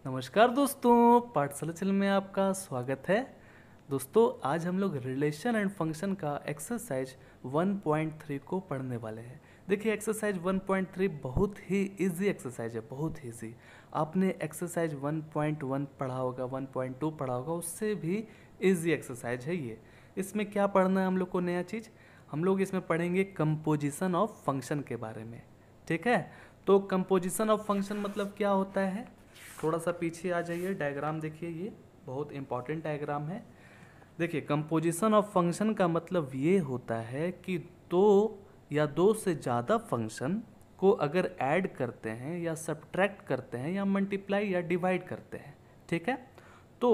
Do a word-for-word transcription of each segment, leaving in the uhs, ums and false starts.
नमस्कार दोस्तों, पाठशाला चैनल में आपका स्वागत है। दोस्तों, आज हम लोग रिलेशन एंड फंक्शन का एक्सरसाइज वन पॉइंट थ्री को पढ़ने वाले हैं। देखिए, एक्सरसाइज वन पॉइंट थ्री बहुत ही इजी एक्सरसाइज है, बहुत ही इजी। आपने एक्सरसाइज वन पॉइंट वन पढ़ा होगा, वन पॉइंट टू पढ़ा होगा, उससे भी इजी एक्सरसाइज है ये। इसमें क्या पढ़ना है हम लोग को नया चीज़? हम लोग इसमें पढ़ेंगे कंपोजिशन ऑफ फंक्शन के बारे में। ठीक है, तो कंपोजिशन ऑफ फंक्शन मतलब क्या होता है? थोड़ा सा पीछे आ जाइए, डायग्राम देखिए, ये बहुत इंपॉर्टेंट डायग्राम है। देखिए, कंपोजिशन ऑफ फंक्शन का मतलब ये होता है कि दो या दो से ज़्यादा फंक्शन को अगर ऐड करते हैं या सब्ट्रैक्ट करते हैं या मल्टीप्लाई या डिवाइड करते हैं, ठीक है, तो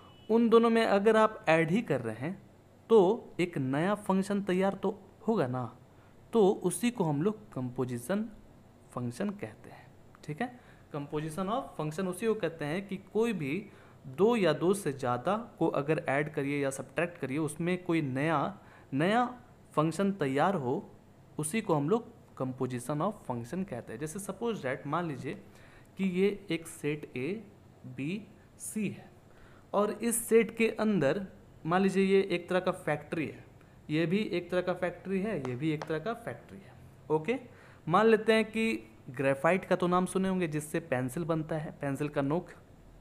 उन दोनों में अगर आप ऐड ही कर रहे हैं तो एक नया फंक्शन तैयार तो होगा ना, तो उसी को हम लोग कंपोजिशन फंक्शन कहते हैं। ठीक है, कंपोजिशन ऑफ फंक्शन उसी को कहते हैं कि कोई भी दो या दो से ज़्यादा को अगर ऐड करिए या सब्ट्रैक्ट करिए, उसमें कोई नया नया फंक्शन तैयार हो, उसी को हम लोग कंपोजिशन ऑफ फंक्शन कहते हैं। जैसे सपोज डैट, मान लीजिए कि ये एक सेट ए बी सी है और इस सेट के अंदर मान लीजिए ये एक तरह का फैक्ट्री है, ये भी एक तरह का फैक्ट्री है, ये भी एक तरह का फैक्ट्री है। ओके, मान लेते हैं कि ग्रेफाइट का तो नाम सुने होंगे, जिससे पेंसिल बनता है, पेंसिल का नोक।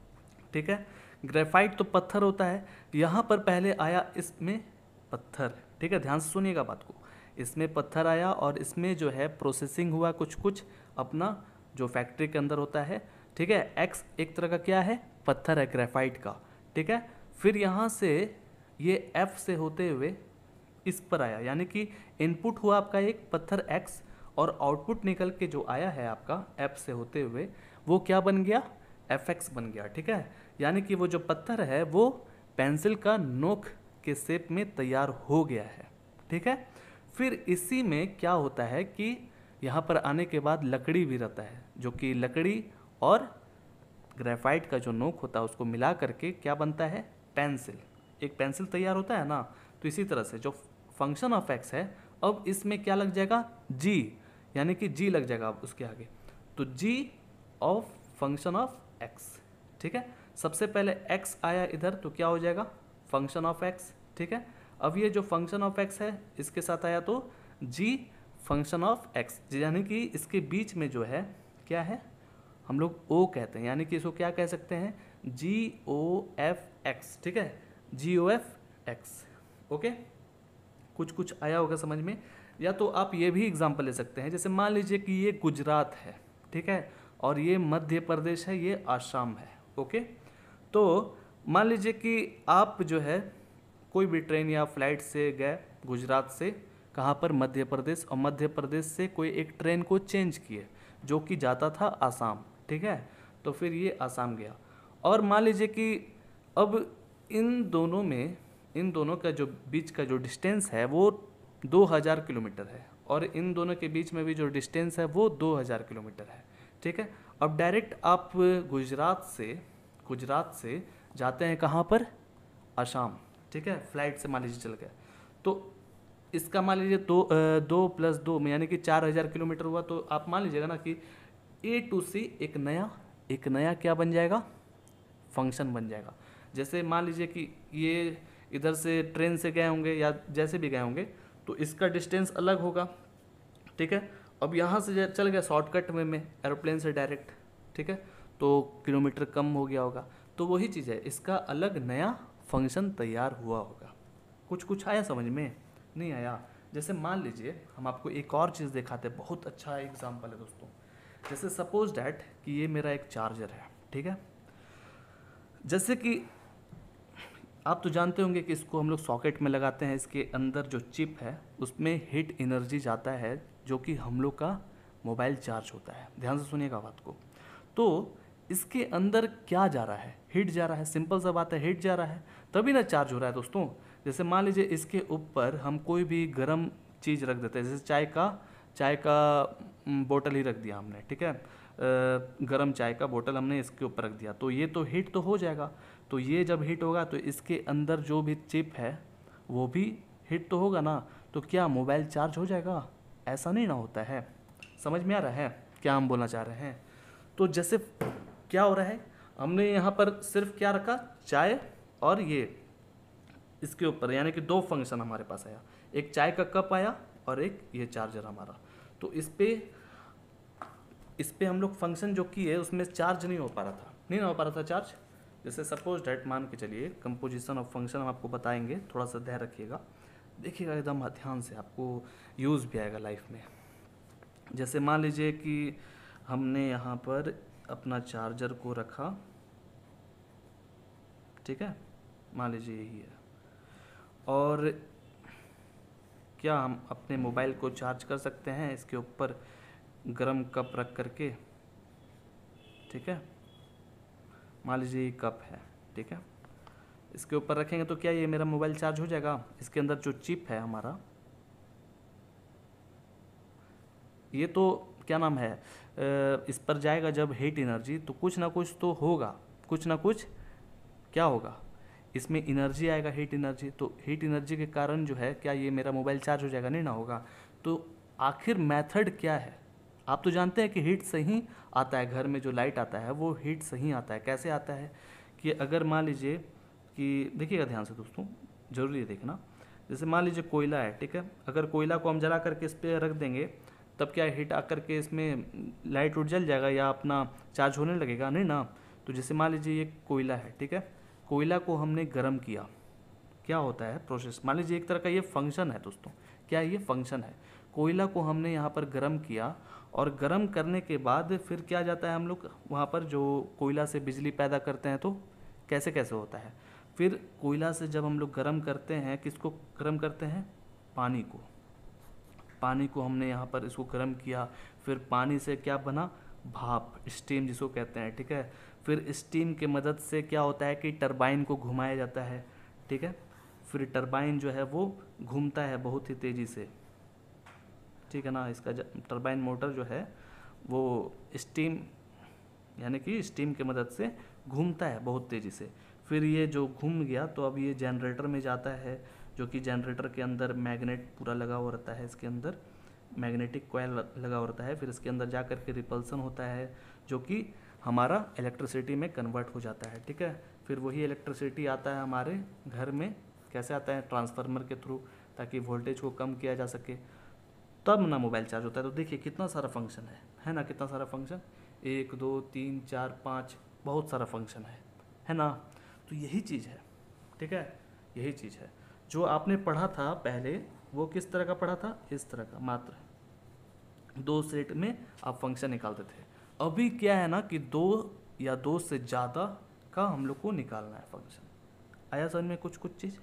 ठीक है, ग्रेफाइट तो पत्थर होता है। यहाँ पर पहले आया इसमें पत्थर। ठीक है, ध्यान से सुनिएगा बात को। इसमें पत्थर आया और इसमें जो है प्रोसेसिंग हुआ कुछ कुछ अपना, जो फैक्ट्री के अंदर होता है। ठीक है, एक्स एक तरह का क्या है, पत्थर है ग्रेफाइट का। ठीक है, फिर यहाँ से ये एफ से होते हुए इस पर आया, यानी कि इनपुट हुआ आपका एक पत्थर एक्स और आउटपुट निकल के जो आया है आपका एफ से होते हुए, वो क्या बन गया, एफ एक्स बन गया। ठीक है, यानी कि वो जो पत्थर है वो पेंसिल का नोक के शेप में तैयार हो गया है। ठीक है, फिर इसी में क्या होता है कि यहाँ पर आने के बाद लकड़ी भी रहता है, जो कि लकड़ी और ग्रेफाइट का जो नोक होता है उसको मिला करके क्या बनता है, पेंसिल। एक पेंसिल तैयार होता है ना। तो इसी तरह से जो फंक्शन ऑफ एक्स है, अब इसमें क्या लग जाएगा, जी, यानी कि जी लग जाएगा अब उसके आगे, तो G of function of X. ठीक है, सबसे पहले एक्स आया इधर, तो क्या हो जाएगा, फंक्शन ऑफ एक्स। ठीक है, अब ये जो फंक्शन ऑफ एक्स है इसके साथ आया तो जी फंक्शन ऑफ एक्स, यानी कि इसके बीच में जो है क्या है, हम लोग ओ कहते हैं, यानी कि इसको क्या कह सकते हैं, जी ओ एफ एक्स। ठीक है, G O F X. Okay, कुछ कुछ आया होगा समझ में। या तो आप ये भी एग्जांपल ले सकते हैं, जैसे मान लीजिए कि ये गुजरात है, ठीक है, और ये मध्य प्रदेश है, ये आसाम है। ओके, तो मान लीजिए कि आप जो है कोई भी ट्रेन या फ्लाइट से गए गुजरात से कहाँ पर, मध्य प्रदेश, और मध्य प्रदेश से कोई एक ट्रेन को चेंज किए जो कि जाता था आसाम। ठीक है, तो फिर ये आसाम गया, और मान लीजिए कि अब इन दोनों में इन दोनों का जो बीच का जो डिस्टेंस है वो दो हज़ार किलोमीटर है, और इन दोनों के बीच में भी जो डिस्टेंस है वो दो हज़ार किलोमीटर है। ठीक है, अब डायरेक्ट आप गुजरात से गुजरात से जाते हैं कहाँ पर, आसाम। ठीक है, फ्लाइट से मान लीजिए चल गए, तो इसका मान लीजिए दो दो प्लस दो में यानी कि चार हज़ार किलोमीटर हुआ। तो आप मान लीजिएगा ना कि ए टू सी एक नया एक नया क्या बन जाएगा, फंक्शन बन जाएगा। जैसे मान लीजिए कि ये इधर से ट्रेन से गए होंगे या जैसे भी गए होंगे, तो इसका डिस्टेंस अलग होगा। ठीक है, अब यहाँ से चल गया शॉर्टकट में में एरोप्लेन से डायरेक्ट, ठीक है, तो किलोमीटर कम हो गया होगा। तो वही चीज़ है, इसका अलग नया फंक्शन तैयार हुआ होगा। कुछ कुछ आया समझ में, नहीं आया? जैसे मान लीजिए हम आपको एक और चीज़ दिखाते हैं, बहुत अच्छा एग्जाम्पल है दोस्तों। जैसे सपोज डैट कि ये मेरा एक चार्जर है। ठीक है, जैसे कि आप तो जानते होंगे कि इसको हम लोग सॉकेट में लगाते हैं, इसके अंदर जो चिप है उसमें हीट एनर्जी जाता है, जो कि हम लोग का मोबाइल चार्ज होता है। ध्यान से सुनिएगा बात को। तो इसके अंदर क्या जा रहा है, हीट जा रहा है, सिंपल सा बात है, हीट जा रहा है, तभी ना चार्ज हो रहा है दोस्तों। जैसे मान लीजिए इसके ऊपर हम कोई भी गर्म चीज़ रख देते हैं, जैसे चाय का चाय का बोतल ही रख दिया हमने, ठीक है, गर्म चाय का बोतल हमने इसके ऊपर रख दिया, तो ये तो हीट तो हो जाएगा। तो ये जब हीट होगा तो इसके अंदर जो भी चिप है वो भी हीट तो होगा ना, तो क्या मोबाइल चार्ज हो जाएगा? ऐसा नहीं ना होता है। समझ में आ रहा है क्या हम बोलना चाह रहे हैं? तो जैसे क्या हो रहा है, हमने यहाँ पर सिर्फ क्या रखा, चाय और ये इसके ऊपर, यानी कि दो फंक्शन हमारे पास आया, एक चाय का कप आया और एक ये चार्जर हमारा। तो इस पे इस पे हम लोग फंक्शन जो किए उसमें चार्ज नहीं हो पा रहा था, नहीं हो पा रहा था चार्ज। जैसे सपोज डेट मान के चलिए, कंपोजिशन ऑफ फंक्शन हम आपको बताएंगे, थोड़ा सा ध्यान रखिएगा, देखिएगा एकदम ध्यान से, आपको यूज़ भी आएगा लाइफ में। जैसे मान लीजिए कि हमने यहाँ पर अपना चार्जर को रखा, ठीक है, मान लीजिए यही है, और क्या हम अपने मोबाइल को चार्ज कर सकते हैं इसके ऊपर गरम कप रख करके, ठीक है, मान लीजिए ये कप है, ठीक है, इसके ऊपर रखेंगे तो क्या ये मेरा मोबाइल चार्ज हो जाएगा? इसके अंदर जो चिप है हमारा, ये तो क्या नाम है, इस पर जाएगा जब हीट एनर्जी, तो कुछ ना कुछ तो होगा, कुछ ना कुछ क्या होगा, इसमें एनर्जी आएगा, हीट एनर्जी। तो हीट एनर्जी के कारण जो है क्या ये मेरा मोबाइल चार्ज हो जाएगा? नहीं ना होगा। तो आखिर मेथड क्या है? आप तो जानते हैं कि हीट से ही आता है, घर में जो लाइट आता है वो हीट से ही आता है। कैसे आता है कि अगर मान लीजिए कि, देखिएगा ध्यान से दोस्तों, जरूरी है देखना, जैसे मान लीजिए कोयला है, ठीक है, अगर कोयला को हम जला करके इस पर रख देंगे तब क्या हीट आकर के इसमें लाइट उठ जल जाएगा या अपना चार्ज होने लगेगा? नहीं ना। तो जैसे मान लीजिए ये कोयला है, ठीक है, कोयला को हमने गर्म किया, क्या होता है प्रोसेस, मान लीजिए एक तरह का ये फंक्शन है दोस्तों, क्या ये फंक्शन है, कोयला को हमने यहाँ पर गर्म किया और गर्म करने के बाद फिर क्या जाता है, हम लोग वहाँ पर जो कोयला से बिजली पैदा करते हैं, तो कैसे कैसे होता है, फिर कोयला से जब हम लोग गर्म करते हैं, किसको गर्म करते हैं? पानी को। पानी को हमने यहाँ पर इसको गर्म किया, फिर पानी से क्या बना? भाप, स्टीम जिसको कहते हैं, ठीक है। फिर स्टीम के मदद से क्या होता है कि टरबाइन को घुमाया जाता है, ठीक है, फिर टरबाइन जो है वो घूमता है बहुत ही तेज़ी से, ठीक है ना। इसका टरबाइन मोटर जो है वो स्टीम, यानी कि स्टीम के मदद से घूमता है बहुत तेज़ी से। फिर ये जो घूम गया तो अब ये जनरेटर में जाता है, जो कि जनरेटर के अंदर मैग्नेट पूरा लगा हुआ रहता है, इसके अंदर मैग्नेटिक कॉइल लगा हुआ रहता है। फिर इसके अंदर जा कर के रिपल्सन होता है जो कि हमारा इलेक्ट्रिसिटी में कन्वर्ट हो जाता है, ठीक है। फिर वही इलेक्ट्रिसिटी आता है हमारे घर में, कैसे आता है? ट्रांसफार्मर के थ्रू, ताकि वोल्टेज को कम किया जा सके, तब ना मोबाइल चार्ज होता है। तो देखिए कितना सारा फंक्शन है है ना, कितना सारा फंक्शन, एक दो तीन चार पाँच, बहुत सारा फंक्शन है है ना। तो यही चीज़ है, ठीक है, यही चीज़ है जो आपने पढ़ा था पहले, वो किस तरह का पढ़ा था? इस तरह का, मात्र दो सेट में आप फंक्शन निकालते थे। अभी क्या है ना कि दो या दो से ज़्यादा का हम लोग को निकालना है फंक्शन। आया समझ में कुछ कुछ चीज़?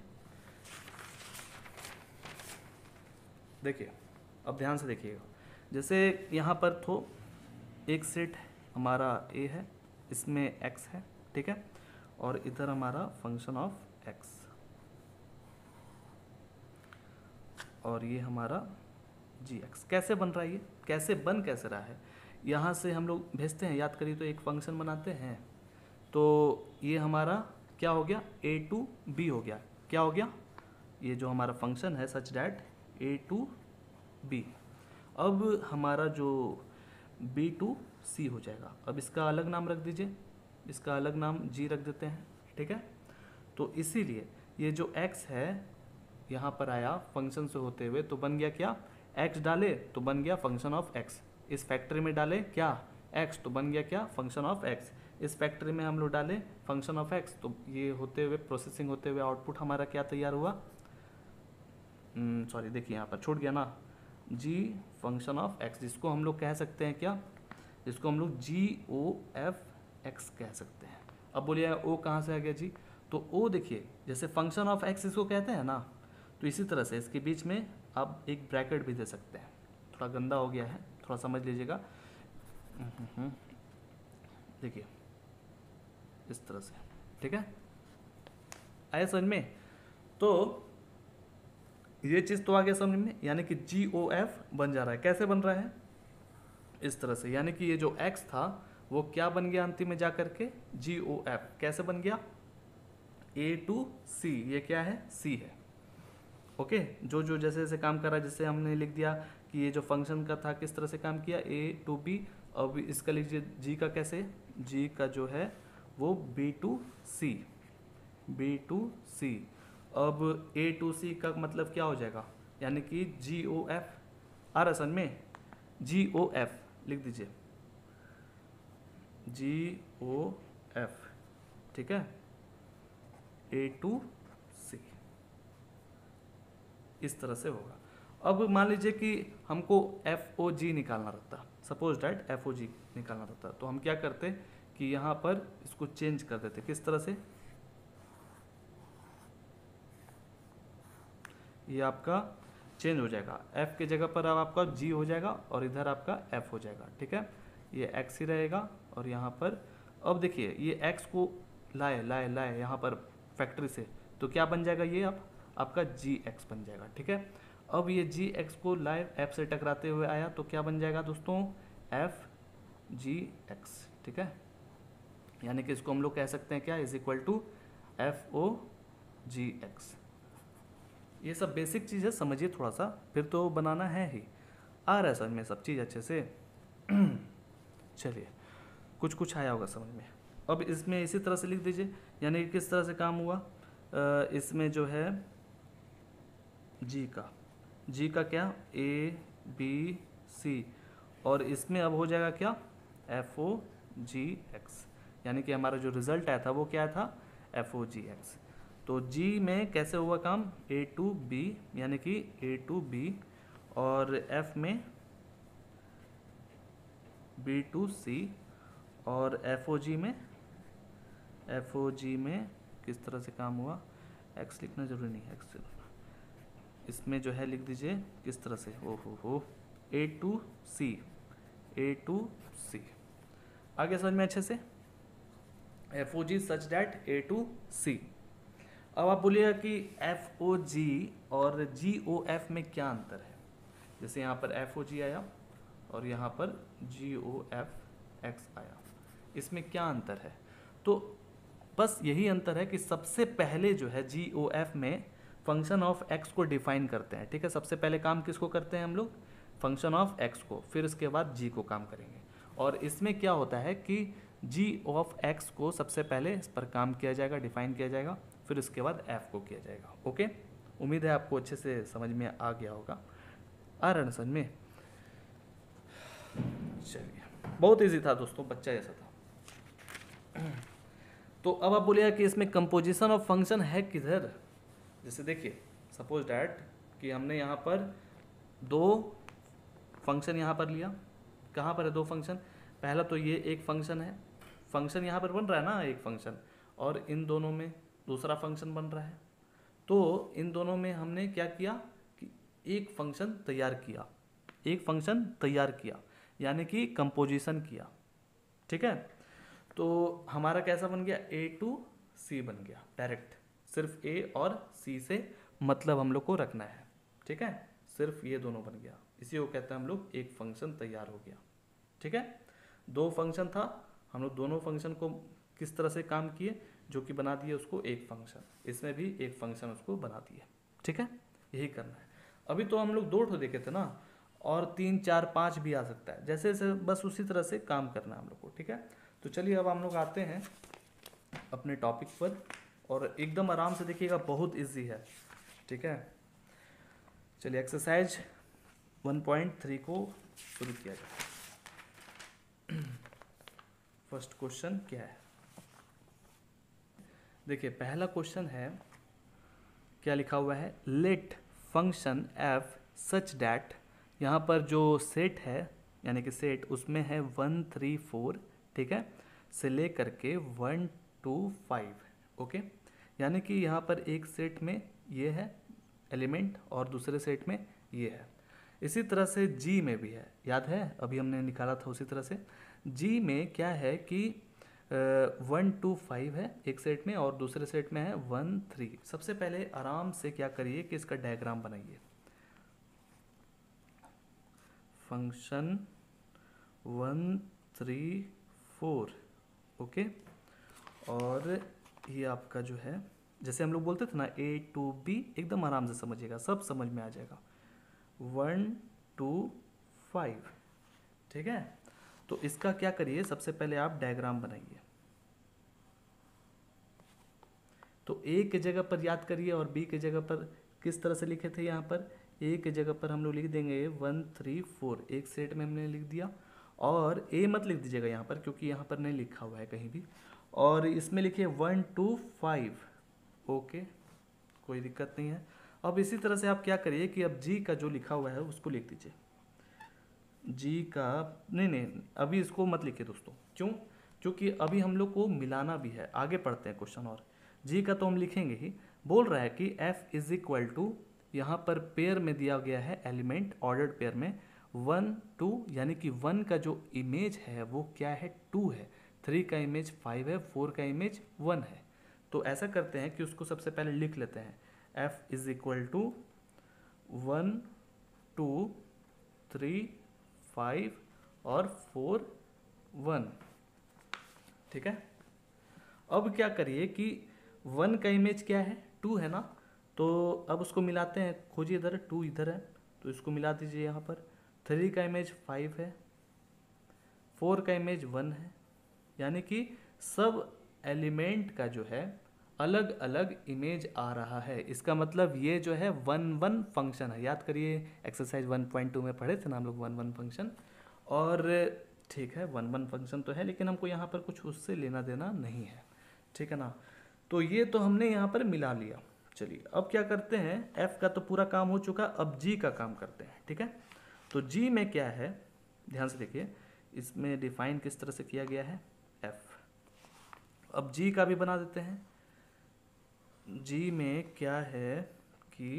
देखिए अब ध्यान से देखिएगा, जैसे यहाँ पर तो एक सेट हमारा ए है, इसमें एक्स है, ठीक है, और इधर हमारा फंक्शन ऑफ एक्स, और ये हमारा जी एक्स। कैसे बन रहा है ये, कैसे बन कैसे रहा है? यहाँ से हम लोग भेजते हैं, याद करिए तो एक फंक्शन बनाते हैं, तो ये हमारा क्या हो गया? ए टू बी हो गया। क्या हो गया? ये जो हमारा फंक्शन है such that A to B. अब हमारा जो बी टू सी हो जाएगा। अब इसका अलग नाम रख दीजिए, इसका अलग नाम जी रख देते हैं, ठीक है। तो इसीलिए ये जो x है यहाँ पर आया फंक्शन से होते हुए, तो बन गया क्या? x डाले तो बन गया फंक्शन ऑफ x। इस फैक्ट्री में डाले क्या? x, तो बन गया क्या? Function of x। इस फैक्ट्री में हम लोग डाले फंक्शन ऑफ x, तो ये होते हुए प्रोसेसिंग होते हुए आउटपुट हमारा क्या तैयार हुआ? सॉरी देखिए यहाँ पर छूट गया ना, g फंक्शन ऑफ x, जिसको हम लोग कह सकते हैं क्या? जिसको हम लोग जी ओ एफ एक्स कह सकते हैं। अब बोलिए ओ कहाँ से आ गया जी? तो ओ देखिए जैसे फंक्शन ऑफ एक्स इसको कहते हैं ना, तो इसी तरह से इसके बीच में आप एक ब्रैकेट भी दे सकते हैं। थोड़ा गंदा हो गया है, थोड़ा समझ लीजिएगा। देखिए इस तरह से, ठीक है, आया समझ में? तो ये चीज़ तो आ गया समझ में, यानी कि जी ओ एफ बन जा रहा है। कैसे बन रहा है? इस तरह से, यानी कि ये जो x था वो क्या बन गया अंतिम में जा करके? जी ओ एफ। कैसे बन गया? ए टू सी, ये क्या है? सी है, ओके। जो जो जैसे जैसे काम कर रहा है, जैसे हमने लिख दिया कि ये जो फंक्शन का था किस तरह से काम किया, ए टू बी। अब इसका लिखिए जी का कैसे? जी का जो है वो B to C, B to C. अब ए टू सी का मतलब क्या हो जाएगा, यानी कि जी ओ एफ आ रहा सन में, जी ओ एफ लिख दीजिए, जी ओ एफ, ठीक है, ए टू सी, इस तरह से होगा। अब मान लीजिए कि हमको एफ ओ जी निकालना रहता, suppose that F O G निकालना रहता, तो हम क्या करते कि यहाँ पर इसको चेंज कर देते, किस तरह से, ये आपका चेंज हो जाएगा, f के जगह पर अब आपका g हो जाएगा और इधर आपका f हो जाएगा, ठीक है, ये x ही रहेगा। और यहाँ पर अब देखिए ये x को लाए लाए लाए यहाँ पर फैक्ट्री से, तो क्या बन जाएगा, ये अब आपका gx बन जाएगा, ठीक है। अब ये gx को लाए f से टकराते हुए आया, तो क्या बन जाएगा दोस्तों, f gx, ठीक है, यानी कि इसको हम लोग कह सकते हैं क्या, is equal to F O ji X. ये सब बेसिक चीज़ है, समझिए थोड़ा सा, फिर तो बनाना है ही, आ रहा है समझ में सब चीज़ अच्छे से। चलिए, कुछ कुछ आया होगा समझ में। अब इसमें इसी तरह से लिख दीजिए, यानी कि किस तरह से काम हुआ, अ, इसमें जो है जी का, जी का क्या, ए बी सी, और इसमें अब हो जाएगा क्या, एफ ओ जी एक्स, यानी कि हमारा जो रिजल्ट आया था वो क्या था, एफ ओ जी एक्स। तो G में कैसे हुआ काम, A टू B, यानी कि A टू B, और F में B टू C, और F O G में, F O G में किस तरह से काम हुआ, X लिखना जरूरी नहीं है, X इसमें जो है लिख दीजिए किस तरह से, ओ हो हो, A to C, A to C, आगे समझ में अच्छे से, F O G such that A to C। अब आप बोलिएगा कि एफ ओ जी और जी ओ एफ में क्या अंतर है, जैसे यहाँ पर एफ ओ जी आया और यहाँ पर जी ओ एफ एक्स आया, इसमें क्या अंतर है, तो बस यही अंतर है कि सबसे पहले जो है जी ओ एफ में फंक्शन ऑफ एक्स को डिफाइन करते हैं, ठीक है, सबसे पहले काम किसको करते हैं हम लोग, फंक्शन ऑफ एक्स को, फिर उसके बाद जी को काम करेंगे। और इसमें क्या होता है कि जी ऑफ एक्स को सबसे पहले इस पर काम किया जाएगा, डिफाइन किया जाएगा, फिर उसके बाद एफ को किया जाएगा। ओके, उम्मीद है आपको अच्छे से समझ में आ गया होगा, आ रहा ना समझ में। चलिए, बहुत इजी था दोस्तों, बच्चा जैसा था। तो अब आप बोलिएगा कि इसमें कंपोजिशन ऑफ फंक्शन है किधर, जैसे देखिए सपोज डैट कि हमने यहाँ पर दो फंक्शन यहाँ पर लिया, कहाँ पर है दो फंक्शन, पहला तो ये एक फंक्शन है, फंक्शन यहाँ पर बन रहा है ना एक फंक्शन, और इन दोनों में दूसरा फंक्शन बन रहा है, तो इन दोनों में हमने क्या किया कि एक फंक्शन तैयार किया, एक फंक्शन तैयार किया, यानी कि कंपोजिशन किया, ठीक है। तो हमारा कैसा बन गया, ए टू सी बन गया, डायरेक्ट सिर्फ ए और सी से मतलब हम लोग को रखना है, ठीक है, सिर्फ ये दोनों बन गया, इसी को कहते हैं हम लोग एक फंक्शन तैयार हो गया, ठीक है। दो फंक्शन था, हम लोग दोनों फंक्शन को किस तरह से काम किए, जो कि बना दिए उसको एक फंक्शन, इसमें भी एक फंक्शन उसको बना दिए, ठीक है, यही करना है। अभी तो हम लोग दो ठो देखे थे ना, और तीन चार पाँच भी आ सकता है, जैसे जैसे बस उसी तरह से काम करना है हम लोग को, ठीक है। तो चलिए अब हम लोग आते हैं अपने टॉपिक पर, और एकदम आराम से देखिएगा, बहुत इजी है, ठीक है। चलिए एक्सरसाइज वन पॉइंट थ्री को शुरू किया जाए। फर्स्ट क्वेश्चन क्या है, देखिए पहला क्वेश्चन है, क्या लिखा हुआ है, let function F such that, यहाँ पर जो सेट है यानी कि सेट उसमें है वन थ्री फोर, ठीक है, से ले करके वन टू फाइव, ओके, यानी कि यहाँ पर एक सेट में ये है एलिमेंट और दूसरे सेट में ये है। इसी तरह से जी में भी है, याद है अभी हमने निकाला था, उसी तरह से जी में क्या है कि वन टू फाइव है एक सेट में और दूसरे सेट में है वन थ्री। सबसे पहले आराम से क्या करिए कि इसका डायग्राम बनाइए, function one three four, okay, और ये आपका जो है जैसे हम लोग बोलते थे ना ए टू बी, एकदम आराम से समझिएगा, सब समझ में आ जाएगा, वन टू फाइव, ठीक है। तो इसका क्या करिए, सबसे पहले आप डायग्राम बनाइए, तो ए के जगह पर याद करिए और बी के जगह पर किस तरह से लिखे थे, यहाँ पर ए के जगह पर हम लोग लिख देंगे वन थ्री फोर, एक सेट में हमने लिख दिया। और ए मत लिख दीजिएगा यहाँ पर, क्योंकि यहाँ पर नहीं लिखा हुआ है कहीं भी। और इसमें लिखिए वन टू फाइव, ओके, कोई दिक्कत नहीं है। अब इसी तरह से आप क्या करिए कि अब जी का जो लिखा हुआ है उसको लिख दीजिए। जी का नहीं नहीं अभी इसको मत लिखिए दोस्तों, क्यों? क्योंकि अभी हम लोग को मिलाना भी है, आगे पढ़ते हैं क्वेश्चन। और जी का तो हम लिखेंगे ही। बोल रहा है कि f इज इक्वल टू, यहाँ पर पेयर में दिया गया है एलिमेंट, ऑर्डर्ड पेयर में वन टू, यानी कि वन का जो इमेज है वो क्या है, टू है, थ्री का इमेज फाइव है, फोर का इमेज वन है। तो ऐसा करते हैं कि उसको सबसे पहले लिख लेते हैं, f is equal to one two three five और फोर वन, ठीक है। अब क्या करिए कि वन का इमेज क्या है, टू है ना, तो अब उसको मिलाते हैं, खोजिए इधर, टू इधर है तो इसको मिला दीजिए यहाँ पर। थ्री का इमेज फाइव है, फोर का इमेज वन है, यानी कि सब एलिमेंट का जो है अलग अलग इमेज आ रहा है। इसका मतलब ये जो है वन वन फंक्शन है। याद करिए एक्सरसाइज वन पॉइंट टू में पढ़े थे ना हम लोग वन वन फंक्शन। और ठीक है वन वन फंक्शन तो है, लेकिन हमको यहाँ पर कुछ उससे लेना देना नहीं है, ठीक है ना। तो ये तो हमने यहाँ पर मिला लिया। चलिए अब क्या करते हैं, f का तो पूरा काम हो चुका, अब g का काम करते हैं, ठीक है। तो g में क्या है, ध्यान से देखिए, इसमें डिफाइन किस तरह से किया गया है f। अब g का भी बना देते हैं। g में क्या है कि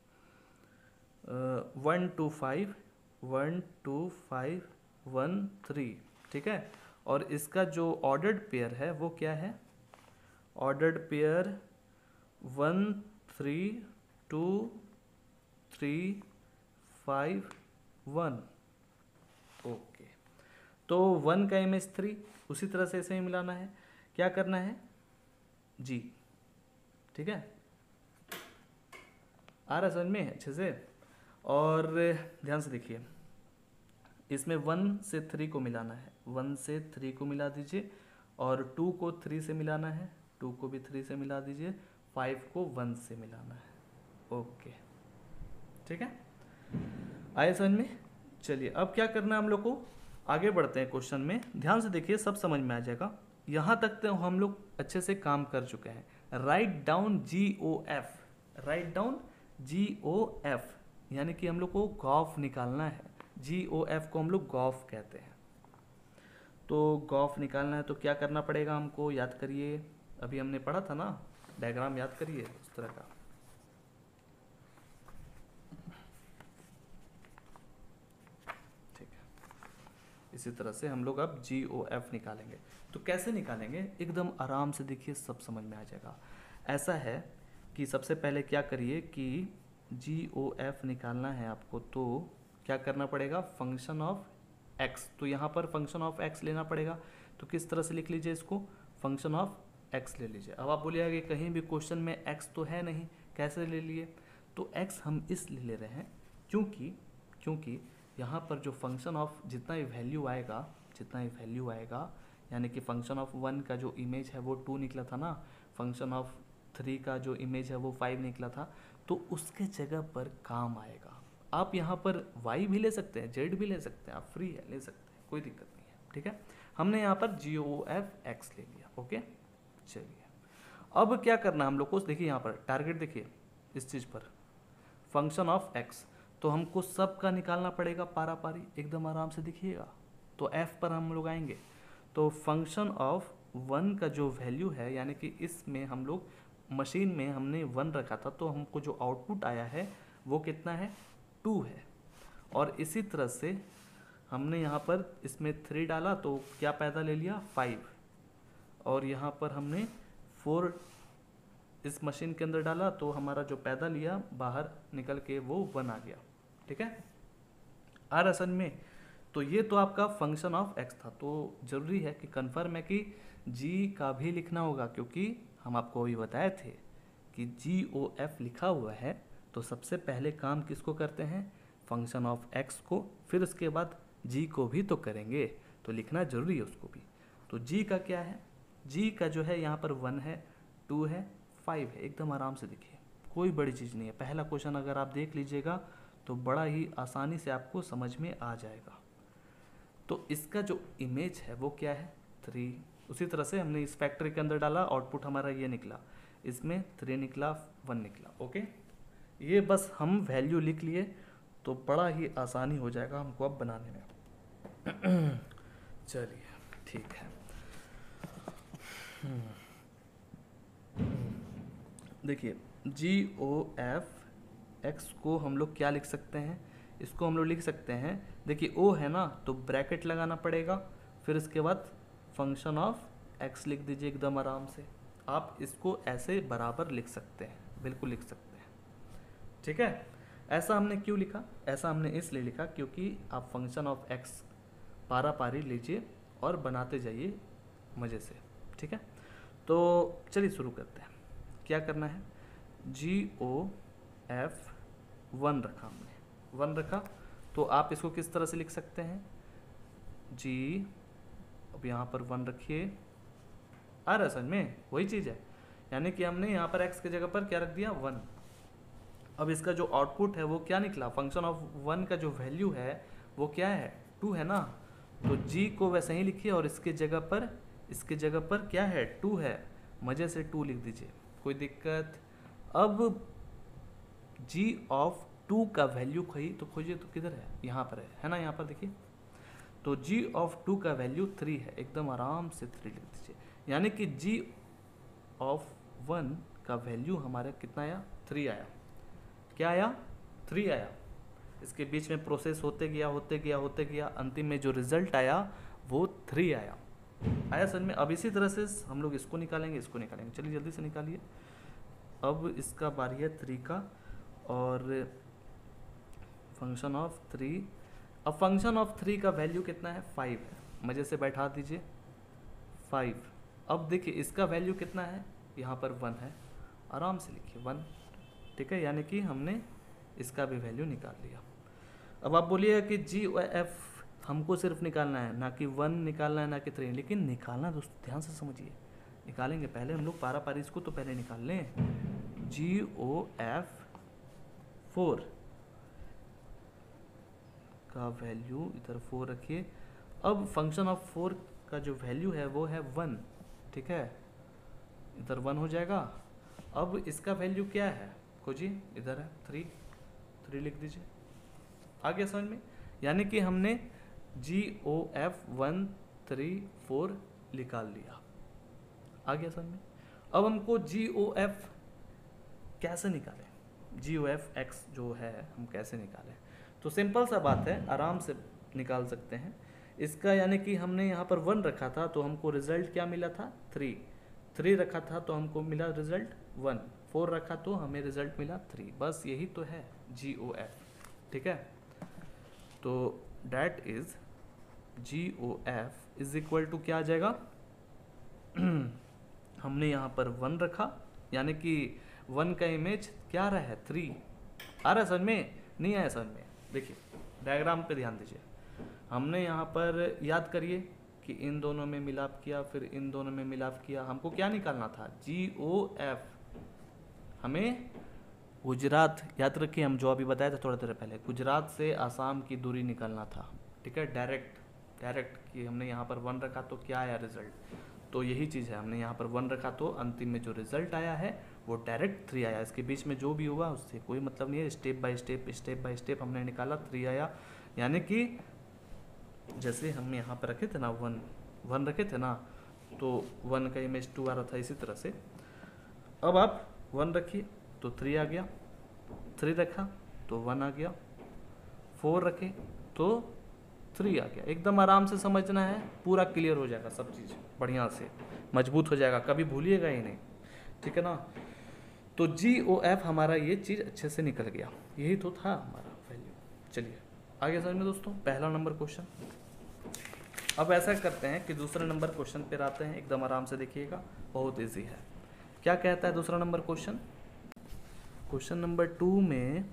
one two five, one two five one three, ठीक है। और इसका जो ऑर्डर्ड पेयर है वो क्या है, ordered pair one three two three five one, okay. तो वन का इमेज थ्री, उसी तरह से ऐसे ही मिलाना है। क्या करना है, जी, ठीक है, आ रहा समझ में अच्छे से। और ध्यान से देखिए, इसमें वन से थ्री को मिलाना है, वन से थ्री को मिला दीजिए, और टू को थ्री से मिलाना है, टू को भी थ्री से मिला दीजिए, फाइव को वन से मिलाना है, ओके, ठीक है, आए समझ में। चलिए अब क्या करना है हम लोग को, आगे बढ़ते हैं क्वेश्चन में। ध्यान से देखिए, सब समझ में आ जाएगा। यहाँ तक तो हम लोग अच्छे से काम कर चुके हैं। राइट डाउन जी ओ एफ, राइट डाउन जी ओ एफ, यानी कि हम लोग को गॉफ निकालना है। जी ओ एफ को हम लोग गॉफ कहते हैं। तो गॉफ निकालना है तो क्या करना पड़ेगा हमको, याद करिए, अभी हमने पढ़ा था ना, डायग्राम याद करिए उस तरह का। ठीक है, इसी तरह से हम लोग अब जी ओ एफ निकालेंगे। तो कैसे निकालेंगे, एकदम आराम से देखिए, सब समझ में आ जाएगा। ऐसा है कि सबसे पहले क्या करिए कि जी ओ एफ निकालना है आपको, तो क्या करना पड़ेगा, फंक्शन ऑफ एक्स। तो यहाँ पर फंक्शन ऑफ एक्स लेना पड़ेगा। तो किस तरह से लिख लीजिए इसको, फंक्शन ऑफ एक्स ले लीजिए। अब आप बोलिएगा कि कहीं भी क्वेश्चन में एक्स तो है नहीं, कैसे ले लिए, तो एक्स हम इसलिए ले रहे हैं क्योंकि क्योंकि यहाँ पर जो फंक्शन ऑफ जितना ही वैल्यू आएगा, जितना ही वैल्यू आएगा, यानी कि फंक्शन ऑफ वन का जो इमेज है वो टू निकला था ना, फंक्शन ऑफ थ्री का जो इमेज है वो फाइव निकला था, तो उसके जगह पर काम आएगा। आप यहाँ पर y भी ले सकते हैं, z भी ले सकते हैं, आप फ्री है, ले सकते हैं, कोई दिक्कत नहीं है, ठीक है। हमने यहाँ पर जी ओ एफ एक्स ले लिया, ओके। चलिए अब क्या करना हम लोग को, देखिए यहाँ पर टारगेट देखिए इस चीज़ पर, फंक्शन ऑफ एक्स, तो हमको सब का निकालना पड़ेगा पारा पारी, एकदम आराम से दिखिएगा। तो एफ पर हम लोग आएंगे, तो फंक्शन ऑफ वन का जो वैल्यू है, यानी कि इसमें हम लोग मशीन में हमने वन रखा था, तो हमको जो आउटपुट आया है वो कितना है, टू है। और इसी तरह से हमने यहाँ पर इसमें थ्री डाला तो क्या पैदा ले लिया, फाइव। और यहाँ पर हमने फोर इस मशीन के अंदर डाला तो हमारा जो पैदा लिया बाहर निकल के वो वन आ गया, ठीक है। आ रहा समझ में। तो ये तो आपका फंक्शन ऑफ एक्स था। तो जरूरी है कि कन्फर्म है कि जी का भी लिखना होगा, क्योंकि हम आपको अभी बताए थे कि जी ओ एफ लिखा हुआ है, तो सबसे पहले काम किसको करते हैं, फंक्शन ऑफ एक्स को, फिर उसके बाद जी को भी तो करेंगे, तो लिखना जरूरी है उसको भी। तो जी का क्या है, जी का जो है यहाँ पर वन है, टू है, फाइव है, एकदम आराम से देखिए, कोई बड़ी चीज़ नहीं है। पहला क्वेश्चन अगर आप देख लीजिएगा तो बड़ा ही आसानी से आपको समझ में आ जाएगा। तो इसका जो इमेज है वो क्या है, थ्री। उसी तरह से हमने इस फैक्ट्री के अंदर डाला, आउटपुट हमारा ये निकला, इसमें थ्री निकला, वन निकला। ओके, ये बस हम वैल्यू लिख लिए तो बड़ा ही आसानी हो जाएगा हमको अब बनाने में। चलिए ठीक है। देखिए जी ओ एफ एक्स को हम लोग क्या लिख सकते हैं, इसको हम लोग लिख सकते हैं, देखिए ओ है ना तो ब्रैकेट लगाना पड़ेगा, फिर इसके बाद फंक्शन ऑफ एक्स लिख दीजिए एकदम आराम से। आप इसको ऐसे बराबर लिख सकते हैं, बिल्कुल लिख सकते हैं, ठीक है। ऐसा हमने क्यों लिखा, ऐसा हमने इसलिए लिखा क्योंकि आप फंक्शन ऑफ एक्स पारा पारी लीजिए और बनाते जाइए मज़े से, ठीक है। तो चलिए शुरू करते हैं। क्या करना है, जी ओ एफ वन रखा हमने, वन रखा तो आप इसको किस तरह से लिख सकते हैं, जी, अब यहाँ पर वन रखिए, आ रहा है समझ में, वही चीज़ है, यानी कि हमने यहाँ पर x की जगह पर क्या रख दिया, वन। अब इसका जो आउटपुट है वो क्या निकला, फंक्शन ऑफ वन का जो वैल्यू है वो क्या है, टू है ना, तो g को वैसे ही लिखिए और इसके जगह पर, इसके जगह पर क्या है, टू है, मज़े से टू लिख दीजिए, कोई दिक्कत। अब g ऑफ टू का वैल्यू खोई तो खोजिए तो किधर है, यहाँ पर है, है ना, यहाँ पर देखिए, तो g ऑफ टू का वैल्यू थ्री है, एकदम आराम से थ्री लिख दीजिए, यानी कि g ऑफ वन का वैल्यू हमारा कितना आया, थ्री आया। क्या आया, थ्री आया। इसके बीच में प्रोसेस होते गया होते गया होते गया, अंतिम में जो रिजल्ट आया वो थ्री आया। आया समझ में। अब इसी तरह से हम लोग इसको निकालेंगे, इसको निकालेंगे, चलिए जल्दी से निकालिए। अब इसका बारी है थ्री का, और फंक्शन ऑफ थ्री, अब फंक्शन ऑफ थ्री का वैल्यू कितना है, फाइव है, मज़े से बैठा दीजिए, फाइव। अब देखिए इसका वैल्यू कितना है, यहाँ पर वन है, आराम से लिखिए वन, ठीक है, यानी कि हमने इसका भी वैल्यू निकाल लिया। अब आप बोलिएगा कि जी एफ हमको सिर्फ निकालना है, ना कि वन निकालना है, ना कि थ्री, लेकिन निकालना दोस्तों ध्यान से समझिए, निकालेंगे पहले हम लोग पारा पारी इसको तो पहले निकाल लें। जी ओ एफ फोर का वैल्यू इधर फोर रखिए। अब फंक्शन ऑफ फोर का जो वैल्यू है वो है वन, ठीक है, इधर वन हो जाएगा। अब इसका वैल्यू क्या है, खोजिए, इधर है थ्री, थ्री लिख दीजिए, आ गया समझ में। यानी कि हमने जी ओ एफ वन थ्री फोर निकाल लिया, आ गया समझ में। अब हमको जी ओ एफ कैसे निकालें, जी ओ एफ एक्स जो है हम कैसे निकालें, तो सिंपल सा बात है, आराम से निकाल सकते हैं इसका। यानी कि हमने यहाँ पर वन रखा था तो हमको रिजल्ट क्या मिला था, थ्री, थ्री रखा था तो हमको मिला रिजल्ट वन, फोर रखा तो हमें रिजल्ट मिला थ्री, बस यही तो है जी ओ एफ, ठीक है। तो that is g O f is equal to क्या आ जाएगा, हमने यहाँ पर वन रखा, यानी कि वन का इमेज क्या आ रहा है, थ्री, आ रहा है समझ में, नहीं आया समझ में। देखिए डायग्राम पे ध्यान दीजिए, हमने यहाँ पर याद करिए कि इन दोनों में मिलाप किया, फिर इन दोनों में मिलाप किया, हमको क्या निकालना था, जी ओ एफ, हमें गुजरात, याद रखिए हम जो अभी बताया था थोड़ा देर पहले, गुजरात से आसाम की दूरी निकालना था, ठीक है, डायरेक्ट, डायरेक्ट कि हमने यहाँ पर वन रखा तो क्या आया रिजल्ट, तो यही चीज़ है, हमने यहाँ पर वन रखा तो अंतिम में जो रिजल्ट आया है वो डायरेक्ट थ्री आया। इसके बीच में जो भी हुआ उससे कोई मतलब नहीं है, step by step step by step हमने निकाला, थ्री आया। यानी कि जैसे हम यहाँ पर रखे थे ना वन, वन रखे थे ना तो वन का इमेज टू आ रहा था, इसी तरह से अब आप वन रखिए तो थ्री आ गया, थ्री रखा तो वन आ गया, फोर रखे तो थ्री आ गया। एकदम आराम से समझना है, पूरा क्लियर हो जाएगा सब चीज़, बढ़िया से मजबूत हो जाएगा, कभी भूलिएगा ही नहीं, ठीक है ना। तो जी ओ एफ हमारा ये चीज़ अच्छे से निकल गया, यही तो था हमारा वैल्यू। चलिए आगे समझ में दोस्तों, पहला नंबर क्वेश्चन। अब ऐसा करते हैं कि दूसरे नंबर क्वेश्चन पर आते हैं, एकदम आराम से देखिएगा, बहुत ईजी है। क्या कहता है दूसरा नंबर क्वेश्चन, क्वेश्चन नंबर टू में